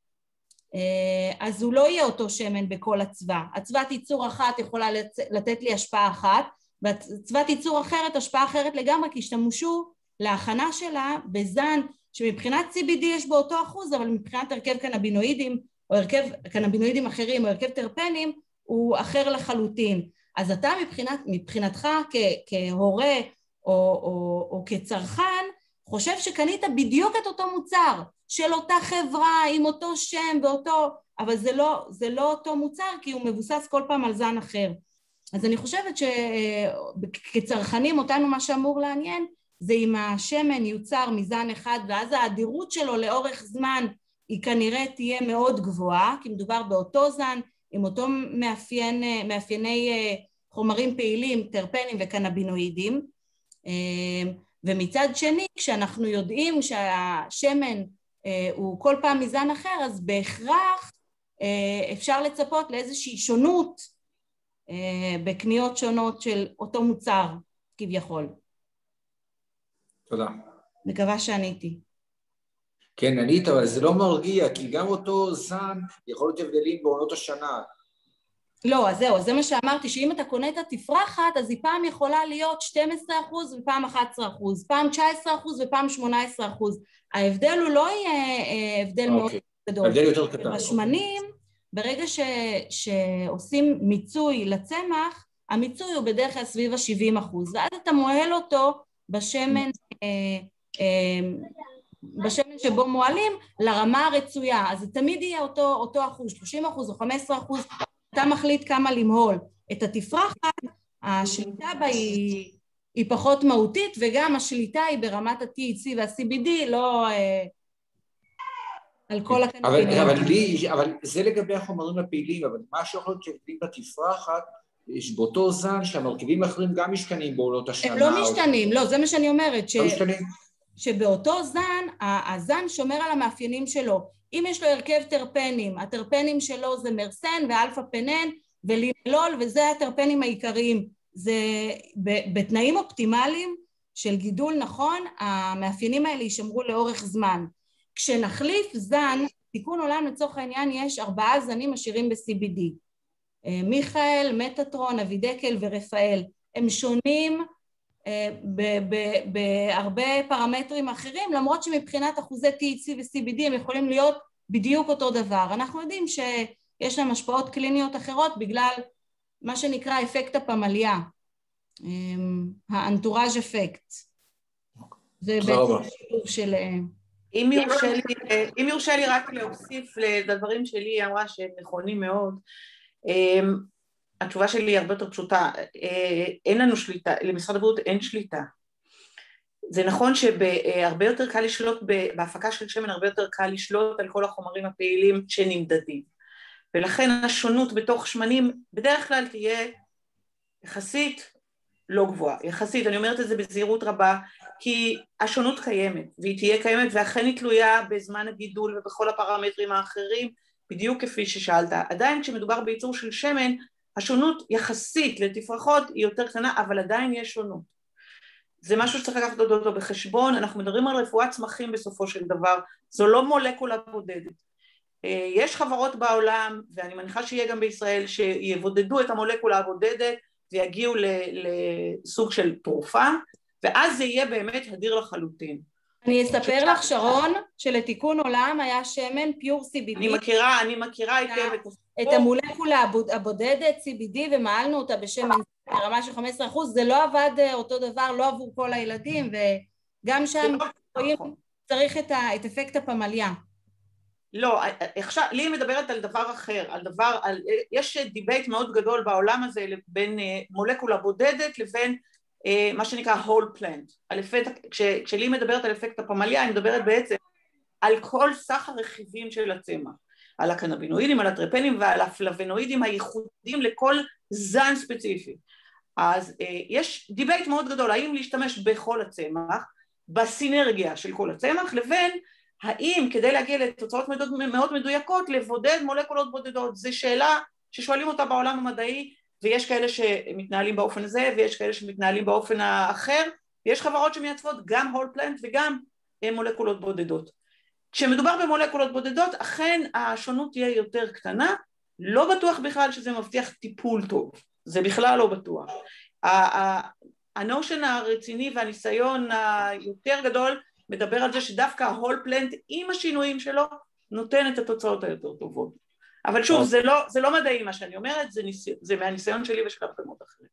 אז הוא לא יהיה אותו שמן בכל הצבע. הצבעת ייצור אחת יכולה לתת לי השפעה אחת, והצבעת ייצור אחרת השפעה אחרת לגמרי, כי השתמשו להכנה שלה בזן שמבחינת סי בי די יש באותו אחוז, אבל מבחינת הרכב קנבינואידים או הרכב קנבינואידים אחרים או הרכב טרפנים הוא אחר לחלוטין. אז אתה מבחינת, מבחינתך כ, כהורה או, או, או כצרכן חושב שקנית בדיוק את אותו מוצר של אותה חברה עם אותו שם ואותו, אבל זה לא, זה לא אותו מוצר כי הוא מבוסס כל פעם על זן אחר. אז אני חושבת שכצרכנים אותנו מה שאמור לעניין זה אם השמן יוצר מזן אחד ואז האדירות שלו לאורך זמן היא כנראה תהיה מאוד גבוהה, כי מדובר באותו זן עם אותו מאפיין, מאפייני חומרים פעילים, טרפנים וקנבינואידים, ומצד שני כשאנחנו יודעים שהשמן הוא כל פעם מזן אחר, אז בהכרח אפשר לצפות לאיזושהי שונות בקניות שונות של אותו מוצר כביכול. תודה. מקווה שעניתי. כן, ענית, אבל זה לא מרגיע, כי גם אותו זן יכול להיות הבדלים בעונות השנה. לא, אז זהו, אז זה מה שאמרתי, שאם אתה קונה את התפרחת, אז היא פעם יכולה להיות שנים עשר אחוז ופעם אחת עשרה אחוז, פעם תשע עשרה אחוז ופעם שמונה עשרה אחוז. ההבדל הוא לא יהיה הבדל מאוד גדול. ההבדל יותר קטן. בשמנים, ברגע ש, שעושים מיצוי לצמח, המיצוי הוא בדרך כלל סביב ה-שבעים אחוז, ואז אתה מועל אותו בשמן, בשמן שבו מועלים לרמה הרצויה, אז זה תמיד יהיה אותו, אותו אחוז, שלושים אחוז או חמישה עשר אחוז, אתה מחליט כמה למהול. את התפרחת, השליטה בה היא, היא פחות מהותית, וגם השליטה היא ברמת ה-טי אייץ' סי וה-סי בי די, לא אה, על כל הקנבינואידים. אבל, אבל, לי, אבל זה לגבי החומרים הפעילים, אבל מה שיכול להיות שהבדלים בתפרחת, יש באותו זן שהמרכיבים האחרים גם משתנים בעונות השנה. הם לא משתנים, או... לא, זה מה שאני אומרת. ש... לא משתנים? שבאותו זן, הזן שומר על המאפיינים שלו. אם יש לו הרכב טרפנים, הטרפנים שלו זה מרסן ואלפא פנן ולינלול, וזה הטרפנים העיקריים. זה בתנאים אופטימליים של גידול נכון, המאפיינים האלה יישמרו לאורך זמן. כשנחליף זן, תיקון עולם לצורך העניין יש ארבעה זנים עשירים ב-סי בי די. מיכאל, מטאטרון, אבידקל ורפאל. הם שונים בהרבה פרמטרים אחרים, למרות שמבחינת אחוזי טי אייץ' סי ו-סי בי די הם יכולים להיות בדיוק אותו דבר. אנחנו יודעים שיש להם השפעות קליניות אחרות בגלל מה שנקרא אפקט הפמליה, האנטוראז' אפקט. זה בעצם שיתוף של... אם יורשה לי, אם יורשה לי רק להוסיף לדברים שלי, היא אמרה שהם נכונים מאוד, התשובה שלי היא הרבה יותר פשוטה, אין לנו שליטה, למשרד הבריאות אין שליטה. זה נכון שהרבה יותר קל לשלוט, בהפקה של שמן הרבה יותר קל לשלוט על כל החומרים הפעילים שנמדדים, ולכן השונות בתוך שמנים בדרך כלל תהיה יחסית לא גבוהה, יחסית, אני אומרת את זה בזהירות רבה, כי השונות קיימת, והיא תהיה קיימת, ואכן היא תלויה בזמן הגידול ובכל הפרמטרים האחרים, בדיוק כפי ששאלת. עדיין כשמדובר בייצור של שמן, השונות יחסית לתפרחות היא יותר קטנה, אבל עדיין יש שונות. זה משהו שצריך לקחת אותו בחשבון, אנחנו מדברים על רפואת צמחים בסופו של דבר, זו לא מולקולה בודדת. יש חברות בעולם, ואני מניחה שיהיה גם בישראל, שיבודדו את המולקולה הבודדת, ויגיעו לסוג של תרופה, ואז זה יהיה באמת הדיר לחלוטין. אני אספר לך, שרון, שלתיקון עולם היה שמן פיור סי בי די. אני מכירה, אני מכירה היטב את את המולקולה הבודדת סי בי די, ומעלנו אותה בשמן ברמה של חמישה עשר אחוז, זה לא עבד אותו דבר, לא עבור כל הילדים, וגם שם צריך את אפקט הפמליה. לא, עכשיו, לי מדברת על דבר אחר, על דבר, על, יש דיבייט מאוד גדול בעולם הזה בין מולקולה בודדת לבין מה שנקרא whole plant. על אפקט, כש, כשלי מדברת על אפקט הפמליה, היא מדברת בעצם על כל סך הרכיבים של הצמח, על הקנבינואידים, על הטרפנים ועל הפלבנואידים הייחודיים לכל זן ספציפי. אז יש דיבייט מאוד גדול, האם להשתמש בכל הצמח, בסינרגיה של כל הצמח, לבין האם כדי להגיע לתוצאות מאוד מדויקות לבודד מולקולות בודדות. זו שאלה ששואלים אותה בעולם המדעי, ויש כאלה שמתנהלים באופן הזה ויש כאלה שמתנהלים באופן האחר, ויש חברות שמייצרות גם whole plant וגם מולקולות בודדות. כשמדובר במולקולות בודדות אכן השונות תהיה יותר קטנה, לא בטוח בכלל שזה מבטיח טיפול טוב, זה בכלל לא בטוח. הנושן הרציני והניסיון היותר גדול מדבר על זה שדווקא ה-whole plant עם השינויים שלו נותן את התוצאות היותר טובות. אבל שוב, זה לא, זה לא מדעי מה שאני אומרת, זה, ניס... זה מהניסיון שלי ושל הרבה מאוד אחרים.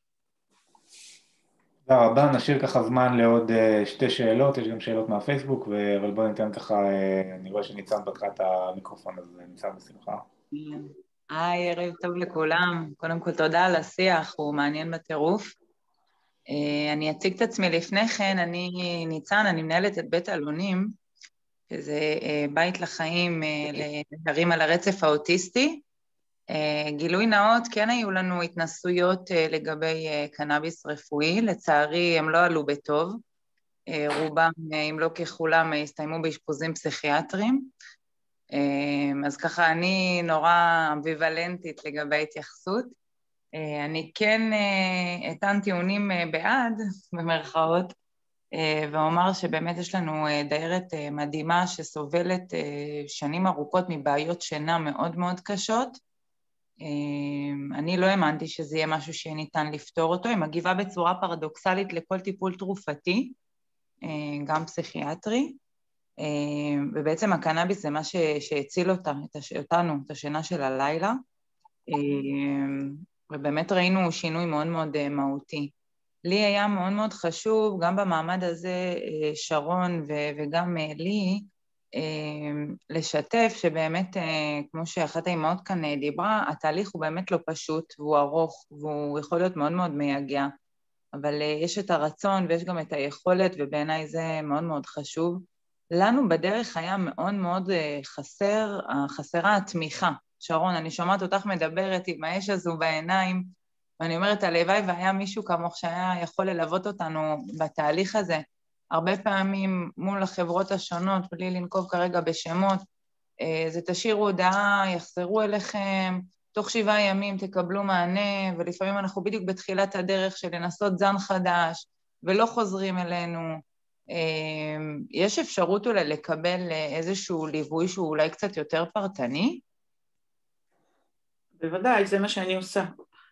תודה רבה, נשאיר ככה זמן לעוד שתי שאלות, יש גם שאלות מהפייסבוק, ו... אבל בואו ניתן ככה, אני רואה שניצן פתחה את המיקרופון, אז ניצן בשמחה. היי, ערב טוב לכולם, קודם כל תודה על השיח, הוא מעניין בטירוף. אני אציג את עצמי לפני כן, אני ניצן, אני מנהלת את בית אלונים, שזה בית לחיים לנערים על הרצף האוטיסטי. גילוי נאות, כן היו לנו התנסויות לגבי קנאביס רפואי, לצערי הם לא עלו בטוב, רובם, אם לא ככולם, הסתיימו באשפוזים פסיכיאטריים, אז ככה אני נורא אמביוולנטית לגבי התייחסות. אני כן אתן טיעונים בעד, במרכאות, ואומר שבאמת יש לנו דיירת מדהימה שסובלת שנים ארוכות מבעיות שינה מאוד מאוד קשות. אני לא האמנתי שזה יהיה משהו שניתן לפתור אותו, היא מגיבה בצורה פרדוקסלית לכל טיפול תרופתי, גם פסיכיאטרי, ובעצם הקנאביס זה מה שהציל אותה, אותנו, את השינה של הלילה, ובאמת ראינו שינוי מאוד מאוד מהותי. לי היה מאוד מאוד חשוב, גם במעמד הזה, שרון וגם לי, לשתף שבאמת, כמו שאחת האימהות כאן דיברה, התהליך הוא באמת לא פשוט, והוא ארוך, והוא יכול להיות מאוד מאוד מייגע, אבל יש את הרצון ויש גם את היכולת, ובעיניי זה מאוד מאוד חשוב. לנו בדרך היה מאוד מאוד חסר, חסרה התמיכה. שרון, אני שומעת אותך מדברת עם האש הזו בעיניים, ואני אומרת, הלוואי והיה מישהו כמוך שהיה יכול ללוות אותנו בתהליך הזה, הרבה פעמים מול החברות השונות, בלי לנקוב כרגע בשמות, זה תשאירו הודעה, יחזרו אליכם, תוך שבעה ימים תקבלו מענה, ולפעמים אנחנו בדיוק בתחילת הדרך של לנסות זן חדש, ולא חוזרים אלינו. יש אפשרות אולי לקבל איזשהו ליווי שהוא אולי קצת יותר פרטני? בוודאי, זה מה שאני עושה.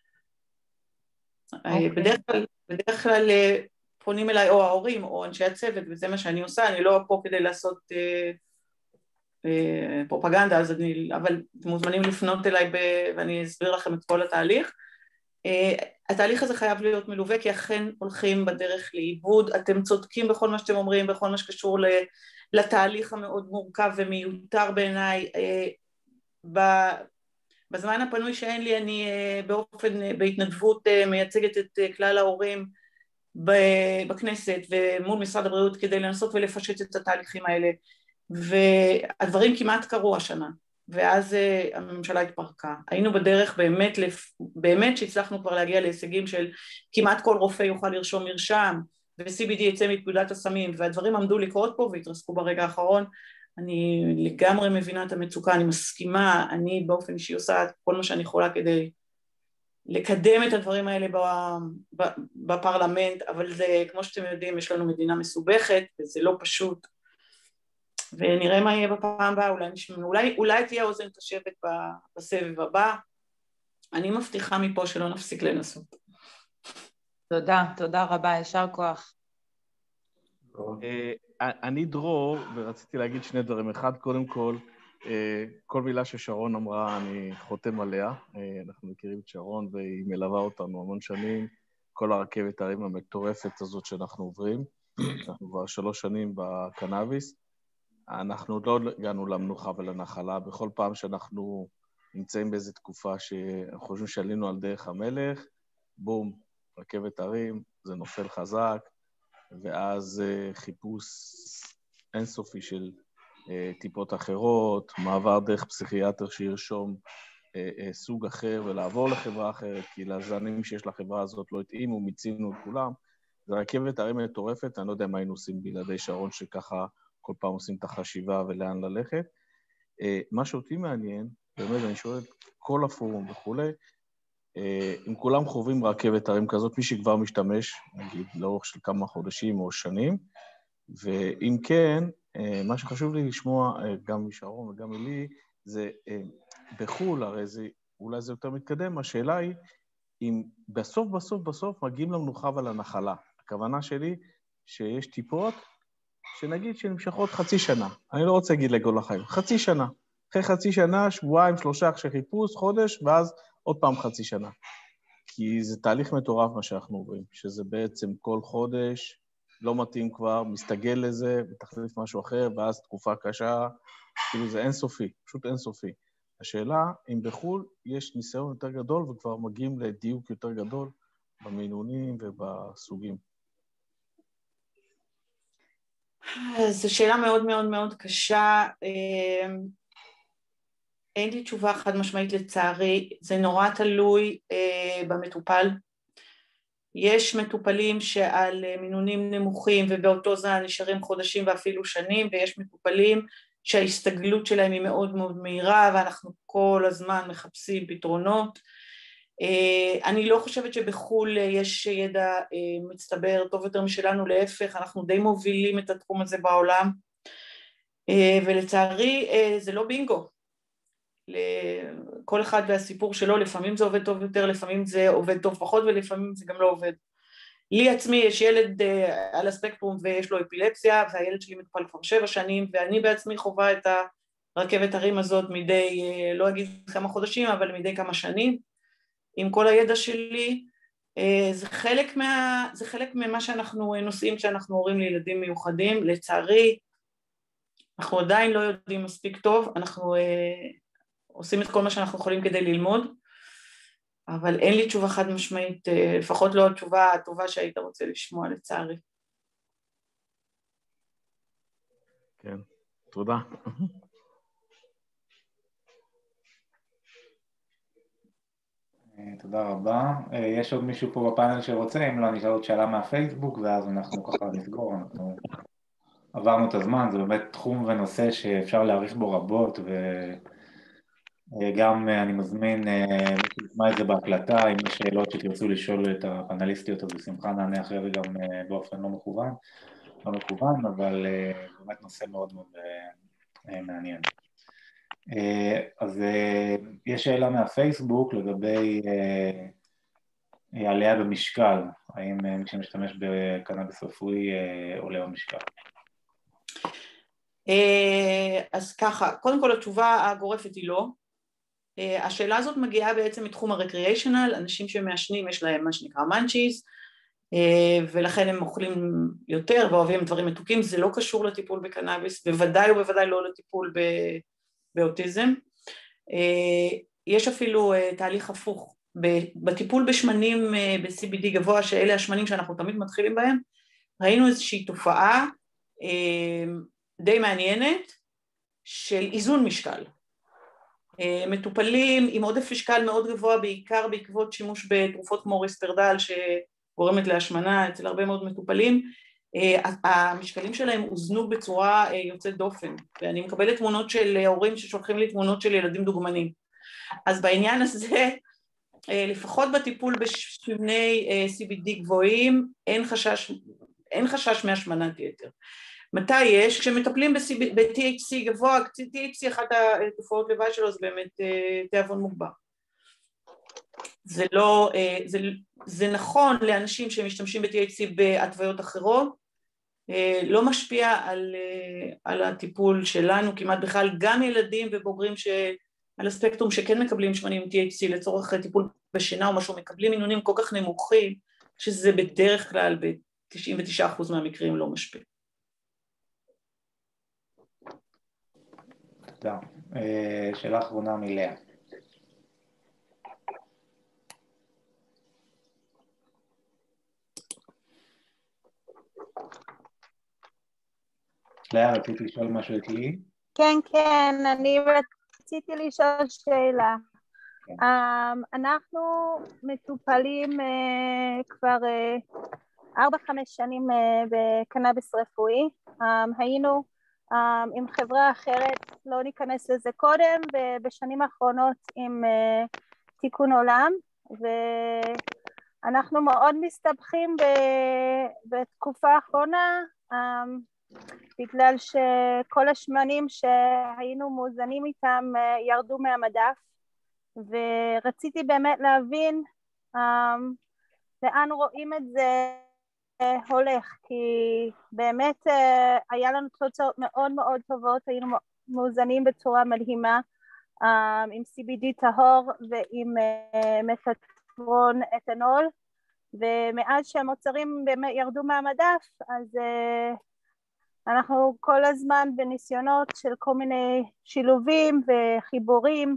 Okay. בדרך כלל, בדרך כלל פונים אליי או ההורים או אנשי הצוות, וזה מה שאני עושה, אני לא פה כדי לעשות אה, אה, פרופגנדה, אז אני, אבל אתם מוזמנים לפנות אליי ב, ואני אסביר לכם את כל התהליך. התהליך הזה חייב להיות מלווה, כי אכן הולכים בדרך לאיבוד. אתם צודקים בכל מה שאתם אומרים, בכל מה שקשור לתהליך המאוד מורכב ומיותר בעיניי. בזמן הפנוי שאין לי, אני באופן, בהתנדבות מייצגת את כלל ההורים בכנסת ומול משרד הבריאות כדי לנסות ולפשט את התהליכים האלה, והדברים כמעט קרו השנה, ואז הממשלה התפרקה. היינו בדרך באמת, באמת שהצלחנו כבר להגיע להישגים של כמעט כל רופא יוכל לרשום מרשם, ו-סי בי די יצא מפקודת הסמים, והדברים עמדו לקרות פה והתרסקו ברגע האחרון. אני לגמרי מבינה את המצוקה, אני מסכימה, אני באופן אישי עושה את כל מה שאני יכולה כדי לקדם את הדברים האלה בפרלמנט, אבל זה, כמו שאתם יודעים, יש לנו מדינה מסובכת, וזה לא פשוט, ונראה מה יהיה בפעם הבאה, אולי, אולי, אולי תהיה אוזן קשבת בסבב הבא. אני מבטיחה מפה שלא נפסיק לנסות. תודה, תודה רבה, ישר כוח. אני דרור, ורציתי להגיד שני דברים. אחד, קודם כל, כל מילה ששרון אמרה, אני חותם עליה. אנחנו מכירים את שרון, והיא מלווה אותנו המון שנים. כל הרכבת הרים המטורפת הזאת שאנחנו עוברים. אנחנו כבר שלוש שנים בקנאביס. אנחנו עוד לא הגענו למנוחה ולנחלה. בכל פעם שאנחנו נמצאים באיזו תקופה שאנחנו חושבים שעלינו על דרך המלך, בום, רכבת הרים, זה נופל חזק, ואז חיפוש אינסופי של טיפות אחרות, מעבר דרך פסיכיאטר שירשום סוג אחר ולעבור לחברה אחרת, כי לזנים שיש לחברה הזאת לא התאימו, מיצינו את כולם. זה רכבת הרים מטורפת, אני לא יודע מה היינו עושים בלעדי שרון, שככה כל פעם עושים את החשיבה ולאן ללכת. מה שאותי מעניין, באמת אני שואל כל הפורום וכולי, אם כולם חווים רכבת הרים כזאת, מי שכבר משתמש, נגיד, לאורך של כמה חודשים או שנים, ואם כן, מה שחשוב לי לשמוע גם משרון וגם מלי, זה בחול, הרי זה, אולי זה יותר מתקדם, השאלה היא, אם בסוף, בסוף, בסוף מגיעים למנוחה ולנחלה. הכוונה שלי שיש טיפות, שנגיד שנמשכות חצי שנה, אני לא רוצה להגיד לגול החיים, חצי שנה, אחרי חצי שנה, שבועיים, שלושה, אחרי חיפוש, חודש, ואז עוד פעם חצי שנה. כי זה תהליך מטורף מה שאנחנו עוברים, שזה בעצם כל חודש, לא מתאים כבר, מסתגל לזה, ותחליף משהו אחר, ואז תקופה קשה, כאילו זה אינסופי, פשוט אינסופי. השאלה, אם בחול יש ניסיון יותר גדול, וכבר מגיעים לדיוק יותר גדול, במינונים ובסוגים. זו שאלה מאוד מאוד מאוד קשה, אין לי תשובה חד משמעית לצערי, זה נורא תלוי אה, במטופל. יש מטופלים שעל מינונים נמוכים ובאותו זמן נשארים חודשים ואפילו שנים, ויש מטופלים שההסתגלות שלהם היא מאוד מאוד מהירה, ואנחנו כל הזמן מחפשים פתרונות. אה, אני לא חושבת שבחול יש ידע אה, מצטבר טוב יותר משלנו, להפך, אנחנו די מובילים את התחום הזה בעולם, אה, ולצערי אה, זה לא בינגו. לכל אחד והסיפור שלו, לפעמים זה עובד טוב יותר, לפעמים זה עובד טוב פחות, ולפעמים זה גם לא עובד. לי עצמי יש ילד על הספקטרום ויש לו אפילפסיה, והילד שלי מטופל כבר שבע שנים, ואני בעצמי חווה את הרכבת הרים הזאת מדי, לא אגיד כמה חודשים, אבל מדי כמה שנים, עם כל הידע שלי. זה חלק מה, זה חלק ממה שאנחנו נושאים כשאנחנו הורים לילדים מיוחדים. לצערי, אנחנו עדיין לא יודעים מספיק טוב, אנחנו עושים את כל מה שאנחנו יכולים כדי ללמוד, אבל אין לי תשובה חד משמעית, לפחות לא התשובה הטובה שהיית רוצה לשמוע, לצערי. כן, תודה. תודה רבה. יש עוד מישהו פה בפאנל שרוצה? אם לא, אני אשאל עוד שאלה מהפייסבוק, ואז אנחנו ככה נסגור. אנחנו עברנו את הזמן, זה באמת תחום ונושא שאפשר להעריך בו רבות, וגם אני מזמין לשמוע את זה בהקלטה, אם יש שאלות שתרצו לשאול את הפאנליסטיות, אז בשמחה נענה אחרי זה גם באופן לא מכוון, לא מכוון, אבל באמת נושא מאוד מאוד מעניין. אז יש שאלה מהפייסבוק לגבי עלייה במשקל, האם מי שמשתמש בקנאביס רפואי עולה במשקל? אז ככה, קודם כל התשובה הגורפת היא לא, השאלה הזאת מגיעה בעצם מתחום הרקריאיישנל, אנשים שמעשנים יש להם מה שנקרא מנצ'יז, ולכן הם אוכלים יותר ואוהבים דברים מתוקים, זה לא קשור לטיפול בקנאביס, בוודאי ובוודאי לא לטיפול באוטיזם. יש אפילו תהליך הפוך, בטיפול בשמנים ב-סי בי די גבוה, שאלה השמנים שאנחנו תמיד מתחילים בהם, ראינו איזושהי תופעה די מעניינת של איזון משקל. מטופלים עם עודף משקל מאוד גבוה, בעיקר בעקבות שימוש בתרופות כמו ריספרדל שגורמת להשמנה אצל הרבה מאוד מטופלים, המשקלים שלהם הוזנו בצורה יוצאת דופן, ואני מקבלת תמונות של הורים ששולחים לי תמונות של ילדים דוגמנים. אז בעניין הזה, לפחות בטיפול בשמני סי בי די גבוהים, אין חשש, אין חשש מהשמנת יתר. מתי יש? כשמטפלים ב-טי אייץ' סי גבוה, טי אייץ' סי אחת התופעות לוואי שלו זה באמת תיאבון מוגבר. זה לא, זה, זה נכון לאנשים שמשתמשים ב-טי אייץ' סי בהתוויות אחרות, לא משפיע על, על הטיפול שלנו כמעט בכלל, גם ילדים ובוגרים שעל הספקטרום שכן מקבלים שמנים טי אייץ' סי לצורך טיפול בשינה או משהו, מקבלים מינונים כל כך נמוכים, שזה בדרך כלל ב-תשעים ותשעה אחוז מהמקרים לא משפיע. תודה. שאלה אחרונה מלאה. לאה, רציתי לשאול משהו את לי? כן, כן, אני רציתי לשאול שאלה. אנחנו מטופלים כבר ארבע חמש שנים בקנאביס רפואי, היינו עם חברה אחרת, לא ניכנס לזה קודם, ובשנים האחרונות עם תיקון עולם, ואנחנו מאוד מסתבכים בתקופה האחרונה, בגלל שכל השמנים שהיינו מאוזנים איתם ירדו מהמדף, ורציתי באמת להבין לאן רואים את זה הולך, כי באמת היה לנו תוצאות מאוד מאוד טובות, היינו מאוזנים בצורה מדהימה, עם סי בי די טהור ועם מפטרון אתנול, ומאז שהמוצרים באמת ירדו מהמדף, אז אנחנו כל הזמן בניסיונות של כל מיני שילובים וחיבורים,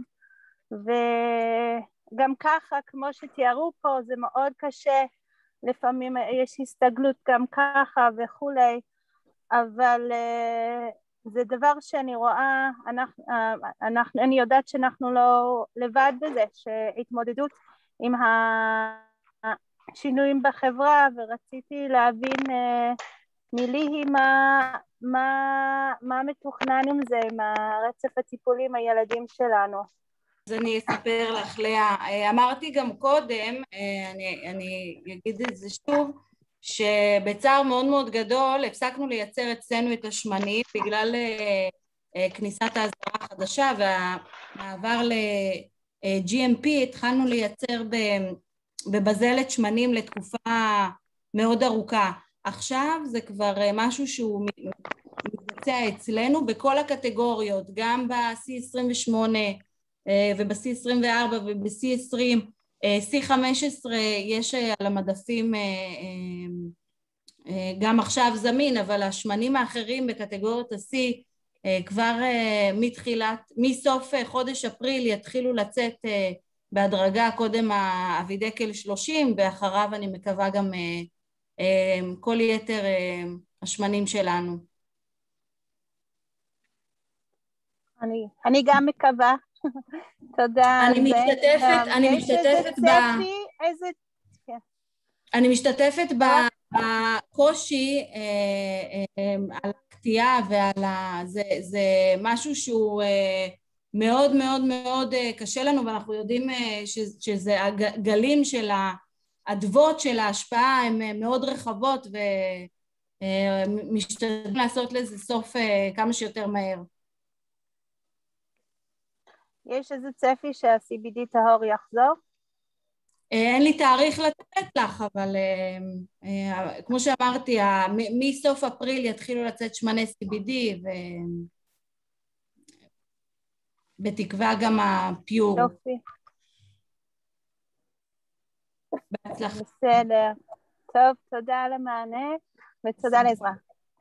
וגם ככה, כמו שתיארו פה, זה מאוד קשה, לפעמים יש הסתגלות גם ככה וכולי, אבל זה דבר שאני רואה, אנחנו, אנחנו, אני יודעת שאנחנו לא לבד בזה, שהתמודדות עם השינויים בחברה, ורציתי להבין מילי מה, מה, מה מתוכנן עם זה, עם הרצף הטיפולי עם הילדים שלנו. אז אני אספר לך, לאה, אמרתי גם קודם, אני, אני אגיד את זה שוב, שבצער מאוד מאוד גדול הפסקנו לייצר אצלנו את השמנים בגלל כניסת ההסדרה החדשה והמעבר ל-ג'י אם פי, התחלנו לייצר בבזלת שמנים לתקופה מאוד ארוכה. עכשיו זה כבר משהו שהוא מתבצע אצלנו בכל הקטגוריות, גם ב-סי עשרים ושמונה וב-סי עשרים וארבע וב-סי עשרים, סי חמש עשרה יש על המדפים גם עכשיו זמין, אבל השמנים האחרים בקטגוריות ה-C כבר מתחילת, מסוף חודש אפריל יתחילו לצאת בהדרגה, קודם האבידקל שלושים ואחריו אני מקווה גם כל יתר השמנים שלנו. אני, אני גם מקווה. תודה. אני משתתפת, אני משתתפת ב... איזה... אני משתתפת בקושי על הקטיעה ועל ה... זה, זה משהו שהוא מאוד מאוד מאוד קשה לנו, ואנחנו יודעים שזה הגלים של האדוות של ההשפעה הן מאוד רחבות, ומשתתפים לעשות לזה סוף כמה שיותר מהר. יש איזה צפי שה-סי בי די טהור יחזור? אין לי תאריך לתת לך, אבל כמו שאמרתי, מסוף אפריל יתחילו לצאת שמני סי בי די, בתקווה גם הפיור. יופי. בהצלחה. בסדר. טוב, תודה על המענה ותודה על העזרה.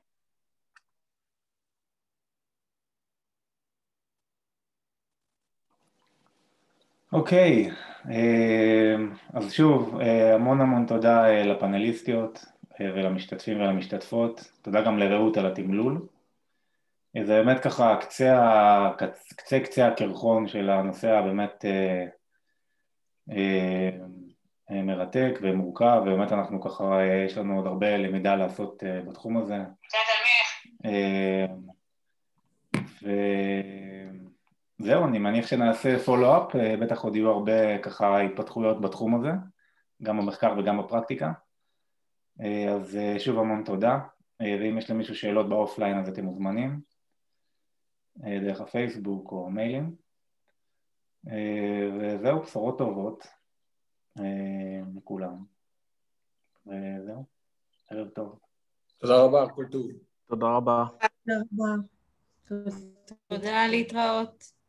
אוקיי, אז שוב, המון המון תודה לפאנליסטיות ולמשתתפים ולמשתתפות. תודה גם לרעות על התמלול. זה באמת ככה קצה, קצה, קצה הקרחון של הנושא הבאמת אה, אה, מרתק ומורכב, ובאמת אנחנו ככה, יש לנו עוד הרבה למידה לעשות אה, בתחום הזה. אה, וזהו, אני מניח שנעשה פולו-אפ, אה, בטח עוד יהיו הרבה ככה התפתחויות בתחום הזה, גם במחקר וגם בפרקטיקה. אה, אז אה, שוב המון תודה, אה, ואם יש למישהו שאלות באופליין אז אתם מוזמנים. דרך הפייסבוק או מיילים, וזהו, בשורות טובות לכולם, וזהו, ערב טוב. תודה רבה, כל טוב. תודה רבה. תודה רבה. תודה, להתראות.